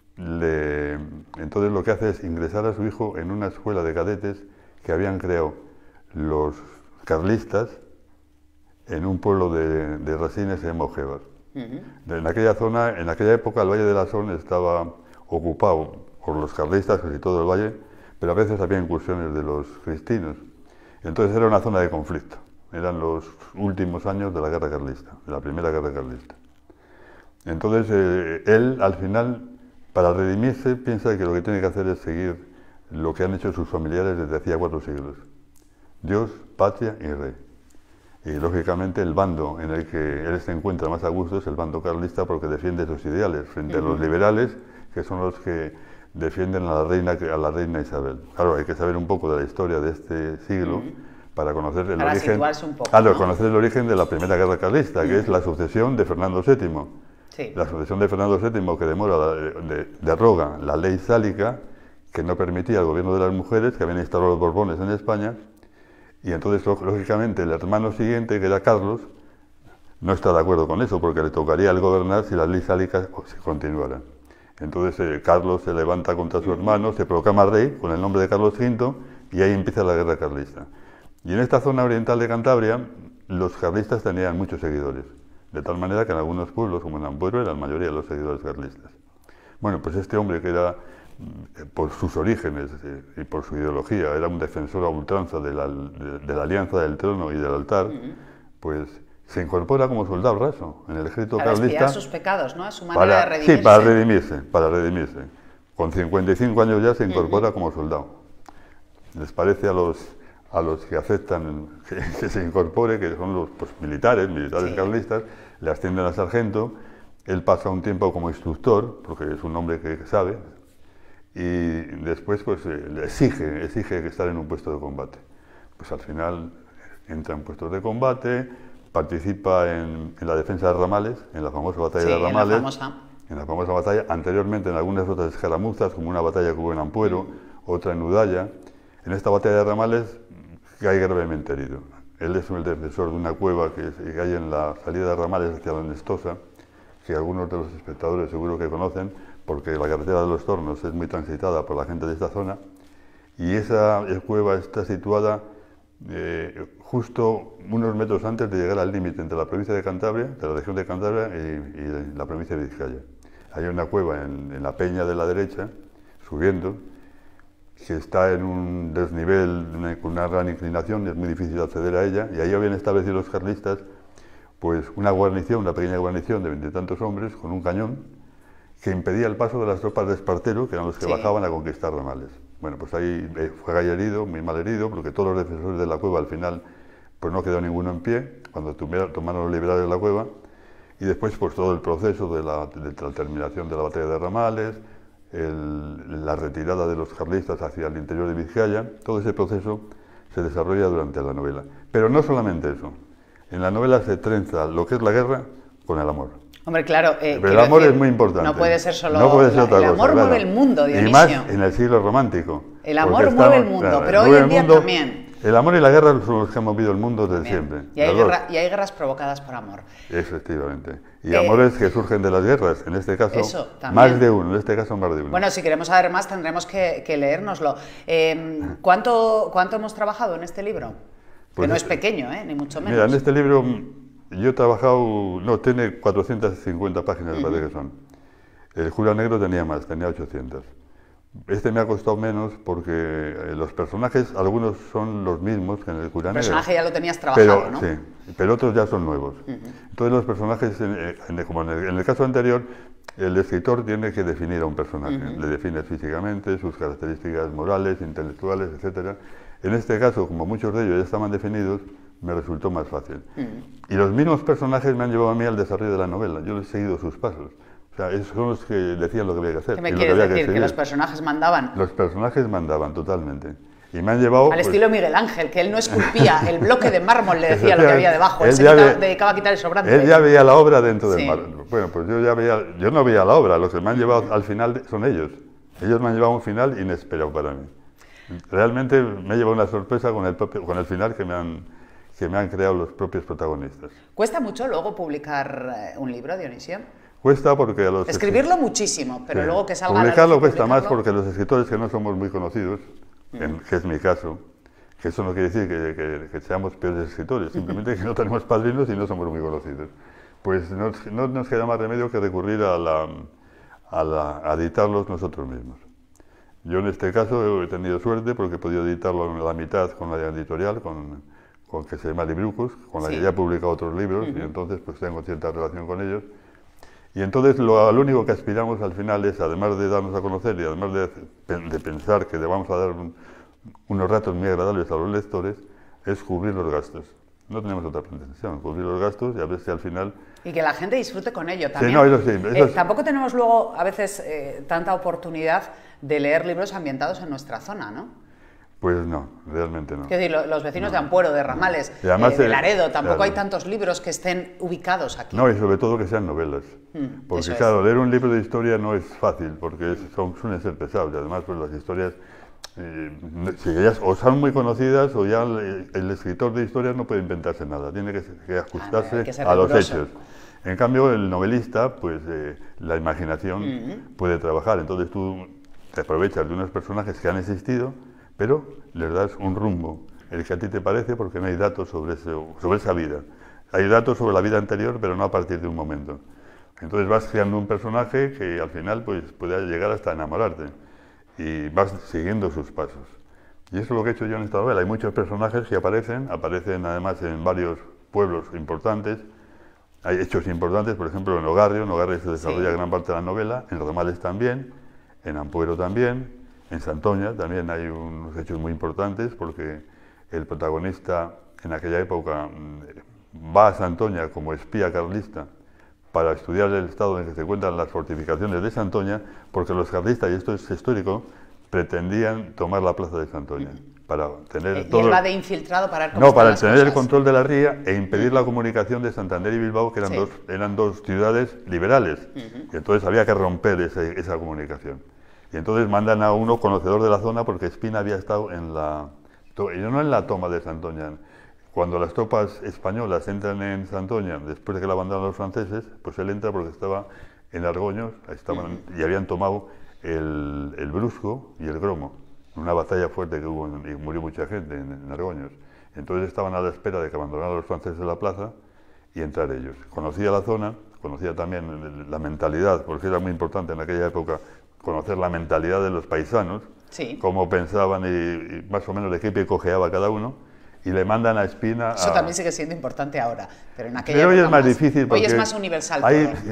lo que hace es ingresar a su hijo en una escuela de cadetes que habían creado los carlistas en un pueblo de Resines, en Maugebar. En aquella zona, en aquella época, el Valle de la Son estaba ocupado por los carlistas, casi todo el valle, pero a veces había incursiones de los cristinos. Entonces era una zona de conflicto. Eran los últimos años de la guerra carlista, de la primera guerra carlista. Entonces él, al final, para redimirse, piensa que lo que tiene que hacer es seguir lo que han hecho sus familiares desde hacía 4 siglos. Dios, patria y rey. Y lógicamente el bando en el que él se encuentra más a gusto es el bando carlista, porque defiende sus ideales frente a los liberales, que son los que defienden a la reina Isabel. Claro, hay que saber un poco de la historia de este siglo para conocer el origen. Situarse un poco, claro, ¿no? Conocer el origen de la primera guerra carlista, que es la sucesión de Fernando VII. Sí. La sucesión de Fernando VII, que deroga la ley sálica, que no permitía al gobierno de las mujeres, que habían instalado los Borbones en España. Y entonces, lógicamente, el hermano siguiente, que era Carlos, no está de acuerdo con eso, porque le tocaría al gobernar si las leyes sálicas continuaran. Entonces, Carlos se levanta contra su hermano, se proclama rey con el nombre de Carlos V, y ahí empieza la guerra carlista. Y en esta zona oriental de Cantabria, los carlistas tenían muchos seguidores, de tal manera que en algunos pueblos, como en Ampuero, era la mayoría de los seguidores carlistas. Bueno, pues este hombre, que era, por sus orígenes y por su ideología, era un defensor a ultranza de la alianza del trono y del altar, pues se incorpora como soldado raso en el ejército carlista. Para expiar sus pecados, ¿no? A su manera de redimirse. Sí, para redimirse. Con 55 años ya se incorpora como soldado. Les parece a los que aceptan que se incorpore, que son los militares carlistas, le ascienden a sargento. Él pasa un tiempo como instructor, porque es un hombre que sabe, y después pues le exige estar en un puesto de combate. Pues al final entra en puestos de combate, participa en la defensa de Ramales, en la famosa batalla de Ramales, en la famosa batalla, anteriormente en algunas otras escaramuzas, como una batalla que hubo en Ampuero, otra en Udaya. En esta batalla de Ramales cae gravemente herido. Él es el defensor de una cueva que hay en la salida de Ramales hacia la Nestosa, que algunos de los espectadores seguro que conocen, porque la carretera de los Tornos es muy transitada por la gente de esta zona, y esa cueva está situada justo unos metros antes de llegar al límite entre la provincia de Cantabria, de la región de Cantabria, y la provincia de Vizcaya. Hay una cueva en la peña de la derecha, subiendo, que está en un desnivel, con una gran inclinación, es muy difícil acceder a ella, y ahí habían establecido los carlistas pues una guarnición, una pequeña guarnición de 20 y tantos hombres, con un cañón, que impedía el paso de las tropas de Espartero, que eran los que bajaban a conquistar Ramales. Bueno, pues ahí fue herido, muy mal herido, porque todos los defensores de la cueva al final pues no quedó ninguno en pie, cuando tomaron los liberales la cueva, y después pues todo el proceso de la terminación de la batalla de Ramales, la retirada de los carlistas hacia el interior de Vizcaya, todo ese proceso se desarrolla durante la novela. Pero no solamente eso, en la novela se trenza lo que es la guerra con el amor. Hombre, claro, pero el amor es muy importante. No puede ser solo otra cosa. El amor mueve el mundo, Dionisio. Y más en el siglo romántico. El amor mueve el mundo, pero hoy en día también. El amor y la guerra son los que han movido el mundo desde siempre. Y hay guerras provocadas por amor. Efectivamente. Y amores que surgen de las guerras, en este caso más de uno, Bueno, si queremos saber más tendremos que leérnoslo. ¿Cuánto hemos trabajado en este libro? Pues que no es pequeño, ni mucho menos. Mira, en este libro yo he trabajado, tiene 450 páginas, me parece que son. El Jura Negro tenía más, tenía 800. Este me ha costado menos porque los personajes, algunos son los mismos que en el Jura Negro. El personaje ya lo tenías trabajado, pero, ¿no? Sí, pero otros ya son nuevos. Entonces los personajes, como en el caso anterior, el escritor tiene que definir a un personaje. Le define físicamente, sus características morales, intelectuales, etc. En este caso, como muchos de ellos ya estaban definidos, me resultó más fácil. Y los mismos personajes me han llevado a mí al desarrollo de la novela. Yo he seguido sus pasos. O sea, esos son los que decían lo que había que hacer. ¿Qué me quieres decir? ¿Que los personajes mandaban? Los personajes mandaban, totalmente. Y me han llevado... Al estilo Miguel Ángel, que él no esculpía el bloque de mármol, le decía lo que había debajo. Él se dedicaba a quitar el sobrante. Él ya veía la obra dentro del mármol. Bueno, pues yo no veía la obra. Los que me han llevado al final son ellos. Ellos me han llevado a un final inesperado para mí. Realmente me ha llevado una sorpresa con el final que me han creado los propios protagonistas. ¿Cuesta mucho luego publicar un libro, Dionisio? Cuesta porque a escribirlo muchísimo, pero luego que salga publicarlo cuesta más porque los escritores que no somos muy conocidos, que es mi caso, que eso no quiere decir que seamos peores escritores, simplemente que no tenemos padrinos y no somos muy conocidos. Pues no nos queda más remedio que recurrir a editarlos nosotros mismos. Yo en este caso he tenido suerte porque he podido editarlo en la mitad con la editorial, con que se llama Librucus, con la que ya he publicado otros libros, y entonces pues tengo cierta relación con ellos. Y entonces lo único que aspiramos al final es, además de darnos a conocer y además de pensar que le vamos a dar unos ratos muy agradables a los lectores, es cubrir los gastos. No tenemos otra pretensión, cubrir los gastos y a ver si al final... Y que la gente disfrute con ello también. Sí, no, eso sí. Tampoco tenemos luego a veces tanta oportunidad de leer libros ambientados en nuestra zona, ¿no? Pues no, realmente no. Es decir, los vecinos de Ampuero, de Ramales, y además, de Laredo, tampoco claro, hay tantos libros que estén ubicados aquí. No, y sobre todo que sean novelas. Porque claro, leer un libro de historia no es fácil, porque suelen ser pesados, y además pues las historias... si ellas o son muy conocidas o ya el escritor de historias no puede inventarse nada, tiene que ajustarse a los hechos. En cambio el novelista, pues la imaginación puede trabajar, entonces tú te aprovechas de unos personajes que han existido, pero les das un rumbo, el que a ti te parece, porque no hay datos sobre esa vida. Hay datos sobre la vida anterior, pero no a partir de un momento. Entonces vas creando un personaje que al final pues puede llegar hasta enamorarte. Y vas siguiendo sus pasos. Y eso es lo que he hecho yo en esta novela. Hay muchos personajes que aparecen además en varios pueblos importantes. Hay hechos importantes, por ejemplo en Ogarrio se desarrolla gran parte de la novela, en Ramales también, en Ampuero también, en Santoña también hay unos hechos muy importantes porque el protagonista en aquella época va a Santoña como espía carlista para estudiar el estado en que se encuentran las fortificaciones de Santoña, porque los carlistas, y esto es histórico, pretendían tomar la plaza de Santoña para tener todo... ¿Y él va de infiltrado para ver cómo No, para están tener las el control de la ría e impedir la comunicación de Santander y Bilbao, que eran dos ciudades liberales, y entonces había que romper esa comunicación. Y entonces mandan a uno conocedor de la zona, porque Espina había estado no en la toma de Santoña. Cuando las tropas españolas entran en Santoña, después de que la abandonan los franceses, pues él entra porque estaba en Argoños, y habían tomado el Brusco y el Gromo, una batalla fuerte que hubo y murió mucha gente en Argoños. Entonces estaban a la espera de que abandonaran los franceses la plaza y entrar ellos. Conocía la zona, conocía también la mentalidad, porque era muy importante en aquella época conocer la mentalidad de los paisanos, cómo pensaban y más o menos de qué pie cojeaba cada uno. Y le mandan a Espina... Eso también sigue siendo importante ahora, pero en aquella época hoy es más difícil porque... Hoy es más universal.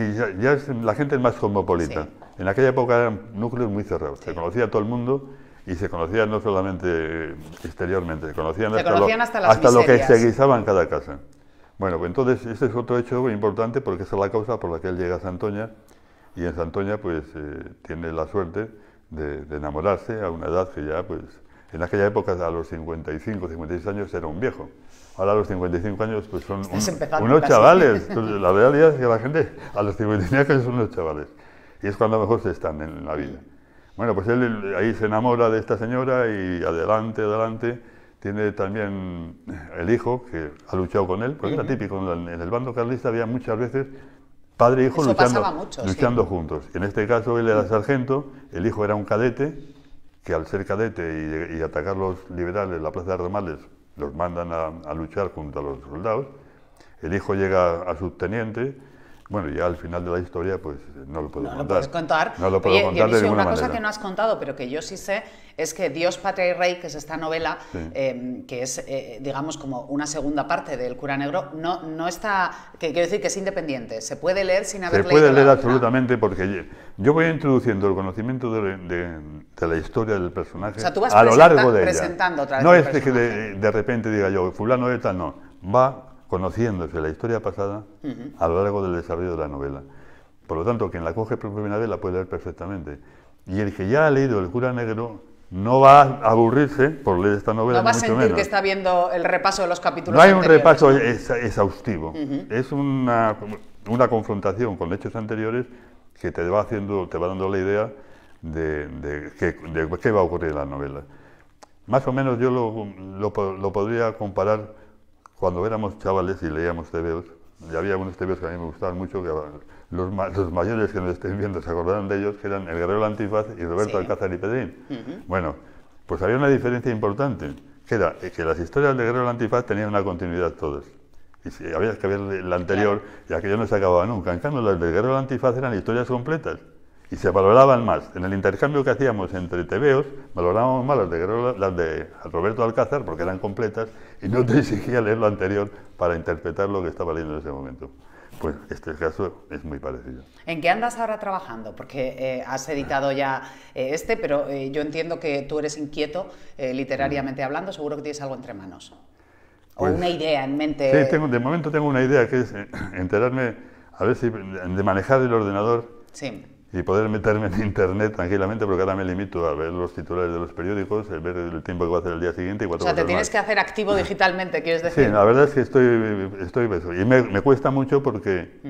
La gente es más cosmopolita. En aquella época eran núcleos muy cerrados. Se conocía a todo el mundo y se conocían no solamente exteriormente, se conocían hasta lo que se guisaba en cada casa. Bueno, pues entonces este es otro hecho muy importante porque esa es la causa por la que él llega a Santoña y en Santoña pues tiene la suerte de enamorarse a una edad que ya pues... En aquella época, a los 55, 56 años, era un viejo. Ahora a los 55 años pues son unos chavales. Entonces, la realidad es que la gente a los 55 años son unos chavales. Y es cuando mejor se están en la vida. Bueno, pues él ahí se enamora de esta señora y adelante. Tiene también el hijo que ha luchado con él, porque era típico. En el bando carlista había muchas veces padre e hijo luchando juntos. En este caso él era sargento, el hijo era un cadete, que al ser cadete y atacar los liberales, la plaza de Ramales, los mandan a luchar junto a los soldados. El hijo llega a subteniente. Bueno, ya al final de la historia, pues no lo puedo contar. No lo puedes contar. No lo puedo contar de ninguna manera. Una cosa que no has contado, pero que yo sí sé, es que Dios, Patria y Rey, que es esta novela, que es, digamos, como una segunda parte del Cura Negro, no está, que quiero decir que es independiente. Se puede leer sin haber leído. Se puede leer absolutamente, porque yo voy introduciendo el conocimiento de la historia del personaje a lo largo de ella. Presentando otra vez no es que de repente diga yo, fulano de tal, no. Va conociéndose la historia pasada a lo largo del desarrollo de la novela. Por lo tanto, quien la coge por primera vez la puede leer perfectamente. Y el que ya ha leído El Cura Negro no va a aburrirse por leer esta novela. No va a sentir que está viendo el repaso de los capítulos No hay anteriores, un repaso exhaustivo. Es una confrontación con hechos anteriores que te va dando la idea de qué va a ocurrir en la novela. Más o menos yo lo podría comparar cuando éramos chavales y leíamos tebeos. Y había unos tebeos que a mí me gustaban mucho, que los mayores que nos estén viendo se acordarán de ellos, que eran El Guerrero del Antifaz y Roberto Alcázar y Pedrín. Bueno, pues había una diferencia importante, que era que las historias del Guerrero del Antifaz tenían una continuidad todas. Y si había que ver la anterior, y aquello no se acababa nunca. En cambio, las del Guerrero del Antifaz eran historias completas. y se valoraban más. En el intercambio que hacíamos entre tebeos, valorábamos más las de Roberto Alcázar, porque eran completas, y no te exigía leer lo anterior para interpretar lo que estaba leyendo en ese momento. Pues este caso es muy parecido. ¿En qué andas ahora trabajando? Porque has editado ya pero yo entiendo que tú eres inquieto, literariamente hablando, seguro que tienes algo entre manos. Pues, o una idea en mente. Sí, de momento tengo una idea, que es enterarme, a ver si de manejar el ordenador. Sí. Y poder meterme en internet tranquilamente, porque ahora me limito a ver los titulares de los periódicos, ver el tiempo que va a hacer el día siguiente y 4 cosas más. O sea, te tienes que hacer activo digitalmente, ¿quieres decir? Sí, la verdad es que estoy y me cuesta mucho porque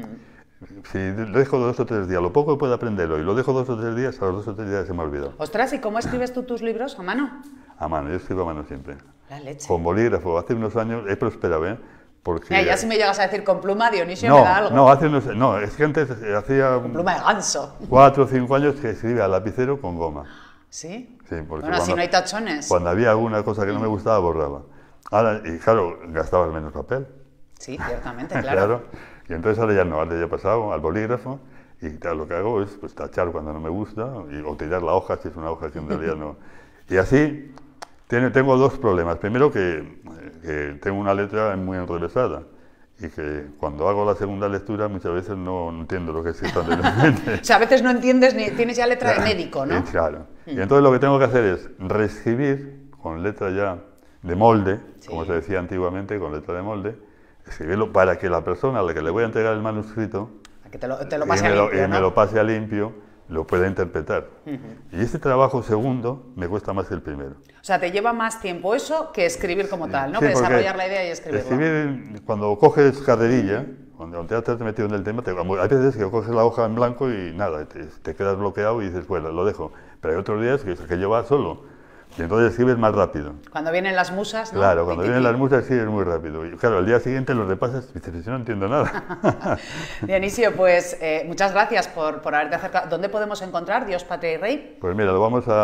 si dejo 2 o 3 días, lo poco que puedo aprender hoy, lo dejo 2 o 3 días, a los 2 o 3 días se me ha olvidado. Ostras, ¿y cómo escribes tú tus libros? ¿A mano? A mano, yo escribo a mano siempre. La leche. Con bolígrafo, hace unos años he prosperado, ¿eh? Porque, ya si me llegas a decir con pluma, Dionisio me da algo. Es que antes hacía... Con pluma de ganso. 4 o 5 años que escribía a lapicero con goma. ¿Sí? Sí, porque bueno, si no hay tachones. Cuando había alguna cosa que no me gustaba, borraba. Ahora, y claro, gastabas menos papel. Sí, ciertamente, claro. Claro. Y entonces ahora ya no, ahora ya he pasado al bolígrafo y lo que hago es pues, tachar cuando no me gusta o tirar la hoja si es una hoja que en realidad no... Y así tengo 2 problemas. Primero que tengo una letra muy enrevesada y que cuando hago la segunda lectura muchas veces no entiendo lo que es tan realmente. O sea, a veces no entiendes ni tienes ya letra de médico, ¿no? Claro. Y entonces lo que tengo que hacer es reescribir con letra ya de molde, como se decía antiguamente, con letra de molde, escribirlo para que la persona a la que le voy a entregar el manuscrito que te lo pase a limpio, ¿no? me lo pase a limpio, lo pueda interpretar. Y este trabajo segundo me cuesta más que el primero. O sea, te lleva más tiempo eso que escribir como tal, ¿no? Sí, que desarrollar la idea y escribirlo. Escribir, cuando coges carrerilla, cuando te has metido en el tema, hay veces que coges la hoja en blanco y nada, te quedas bloqueado y dices, bueno, lo dejo. Pero hay otros días que yo va solo. Y entonces escribes más rápido. Cuando vienen las musas, ¿no? Claro, cuando vienen las musas escribes muy rápido. Y claro, al día siguiente lo repasas y dices, yo no entiendo nada. Dionisio, pues muchas gracias por haberte acercado. ¿Dónde podemos encontrar Dios, Patria y Rey? Pues mira,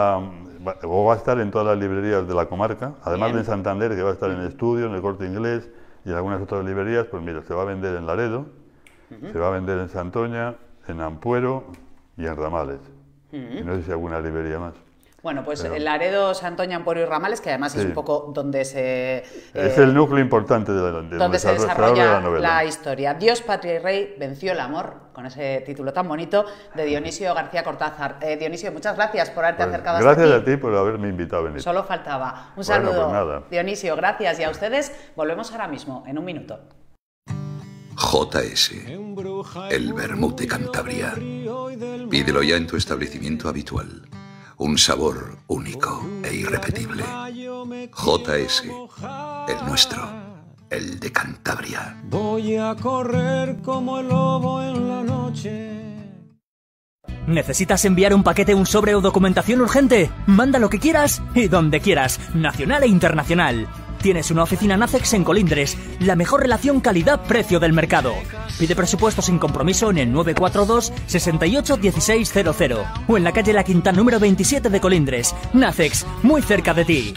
va a estar en todas las librerías de la comarca, además de en Santander, que va a estar en el Estudio, en el Corte Inglés y en algunas otras librerías. Pues mira, se va a vender en Laredo, se va a vender en Santoña, en Ampuero y en Ramales. Y no sé si alguna librería más. Bueno, pues el Laredo, Santoña, Ampuero y Ramales, que además es un poco donde se... es el núcleo importante de donde se desarrolla la historia. Dios, Patria y Rey venció el amor, con ese título tan bonito, de Dionisio García Cortázar. Dionisio, muchas gracias por haberte acercado hasta aquí. Gracias a ti por haberme invitado a venir. Solo faltaba. Un saludo. Pues nada. Dionisio, gracias. Y a ustedes volvemos ahora mismo, en un minuto. JS, el vermut de Cantabria. Pídelo ya en tu establecimiento habitual. Un sabor único e irrepetible. JS, el nuestro, el de Cantabria. Voy a correr como el lobo en la noche. ¿Necesitas enviar un paquete, un sobre o documentación urgente? Manda lo que quieras y donde quieras, nacional e internacional. Tienes una oficina Nacex en Colindres, la mejor relación calidad-precio del mercado. Pide presupuesto sin compromiso en el 942 68 1600 o en la calle La Quinta número 27 de Colindres. Nacex, muy cerca de ti.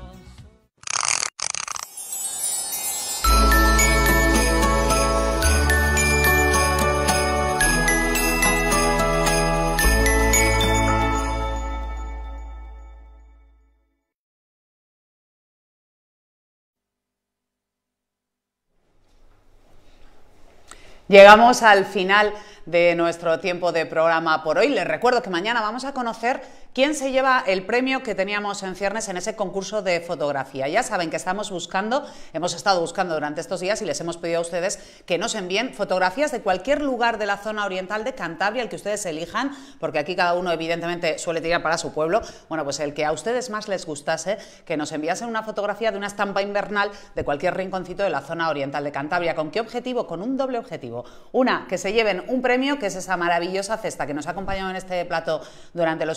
Llegamos al final de nuestro tiempo de programa por hoy. Les recuerdo que mañana vamos a conocer quién se lleva el premio que teníamos en ciernes en ese concurso de fotografía. Ya saben que hemos estado buscando durante estos días y les hemos pedido a ustedes que nos envíen fotografías de cualquier lugar de la zona oriental de Cantabria, el que ustedes elijan, porque aquí cada uno evidentemente suele tirar para su pueblo. Bueno, pues el que a ustedes más les gustase, que nos enviasen una fotografía de una estampa invernal de cualquier rinconcito de la zona oriental de Cantabria. ¿Con qué objetivo? Con un doble objetivo. Una, que se lleven un premio, que es esa maravillosa cesta que nos ha acompañado en este plato durante los últimos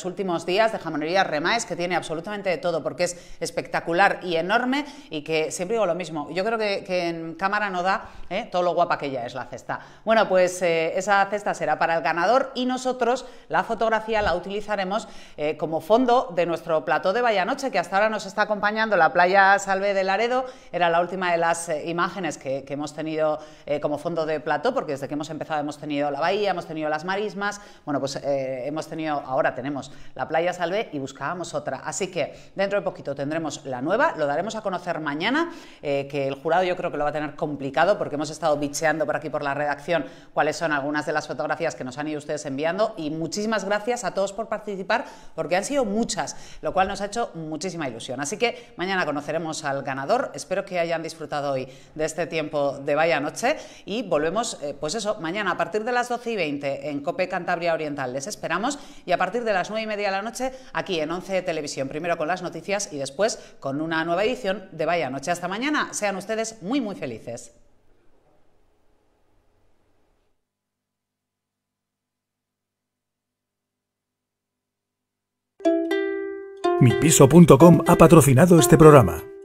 días de Jamonería Remais, que tiene absolutamente de todo, porque es espectacular y enorme, y que siempre digo lo mismo, yo creo que en cámara no da todo lo guapa que ya es la cesta. Bueno, pues esa cesta será para el ganador y nosotros la fotografía la utilizaremos como fondo de nuestro plató de Vallanoche, que hasta ahora nos está acompañando la playa Salve de Laredo. Era la última de las imágenes que hemos tenido como fondo de plató, porque desde que hemos empezado hemos tenido la bahía, hemos tenido las marismas, bueno, pues ahora tenemos la playa Salve y buscábamos otra, así que dentro de poquito tendremos la nueva, lo daremos a conocer mañana, que el jurado yo creo que lo va a tener complicado, porque hemos estado bicheando por aquí por la redacción cuáles son algunas de las fotografías que nos han ido ustedes enviando, y muchísimas gracias a todos por participar, porque han sido muchas, lo cual nos ha hecho muchísima ilusión. Así que mañana conoceremos al ganador. Espero que hayan disfrutado hoy de este tiempo de Vallanoche y volvemos, pues eso, mañana a partir de las 12:20 en COPE Cantabria Oriental. Les esperamos, y a partir de las 9:30 de la noche aquí en 11 Televisión, primero con las noticias y después con una nueva edición de Vallanoche. Hasta mañana, sean ustedes muy muy felices. Mipiso.com ha patrocinado este programa.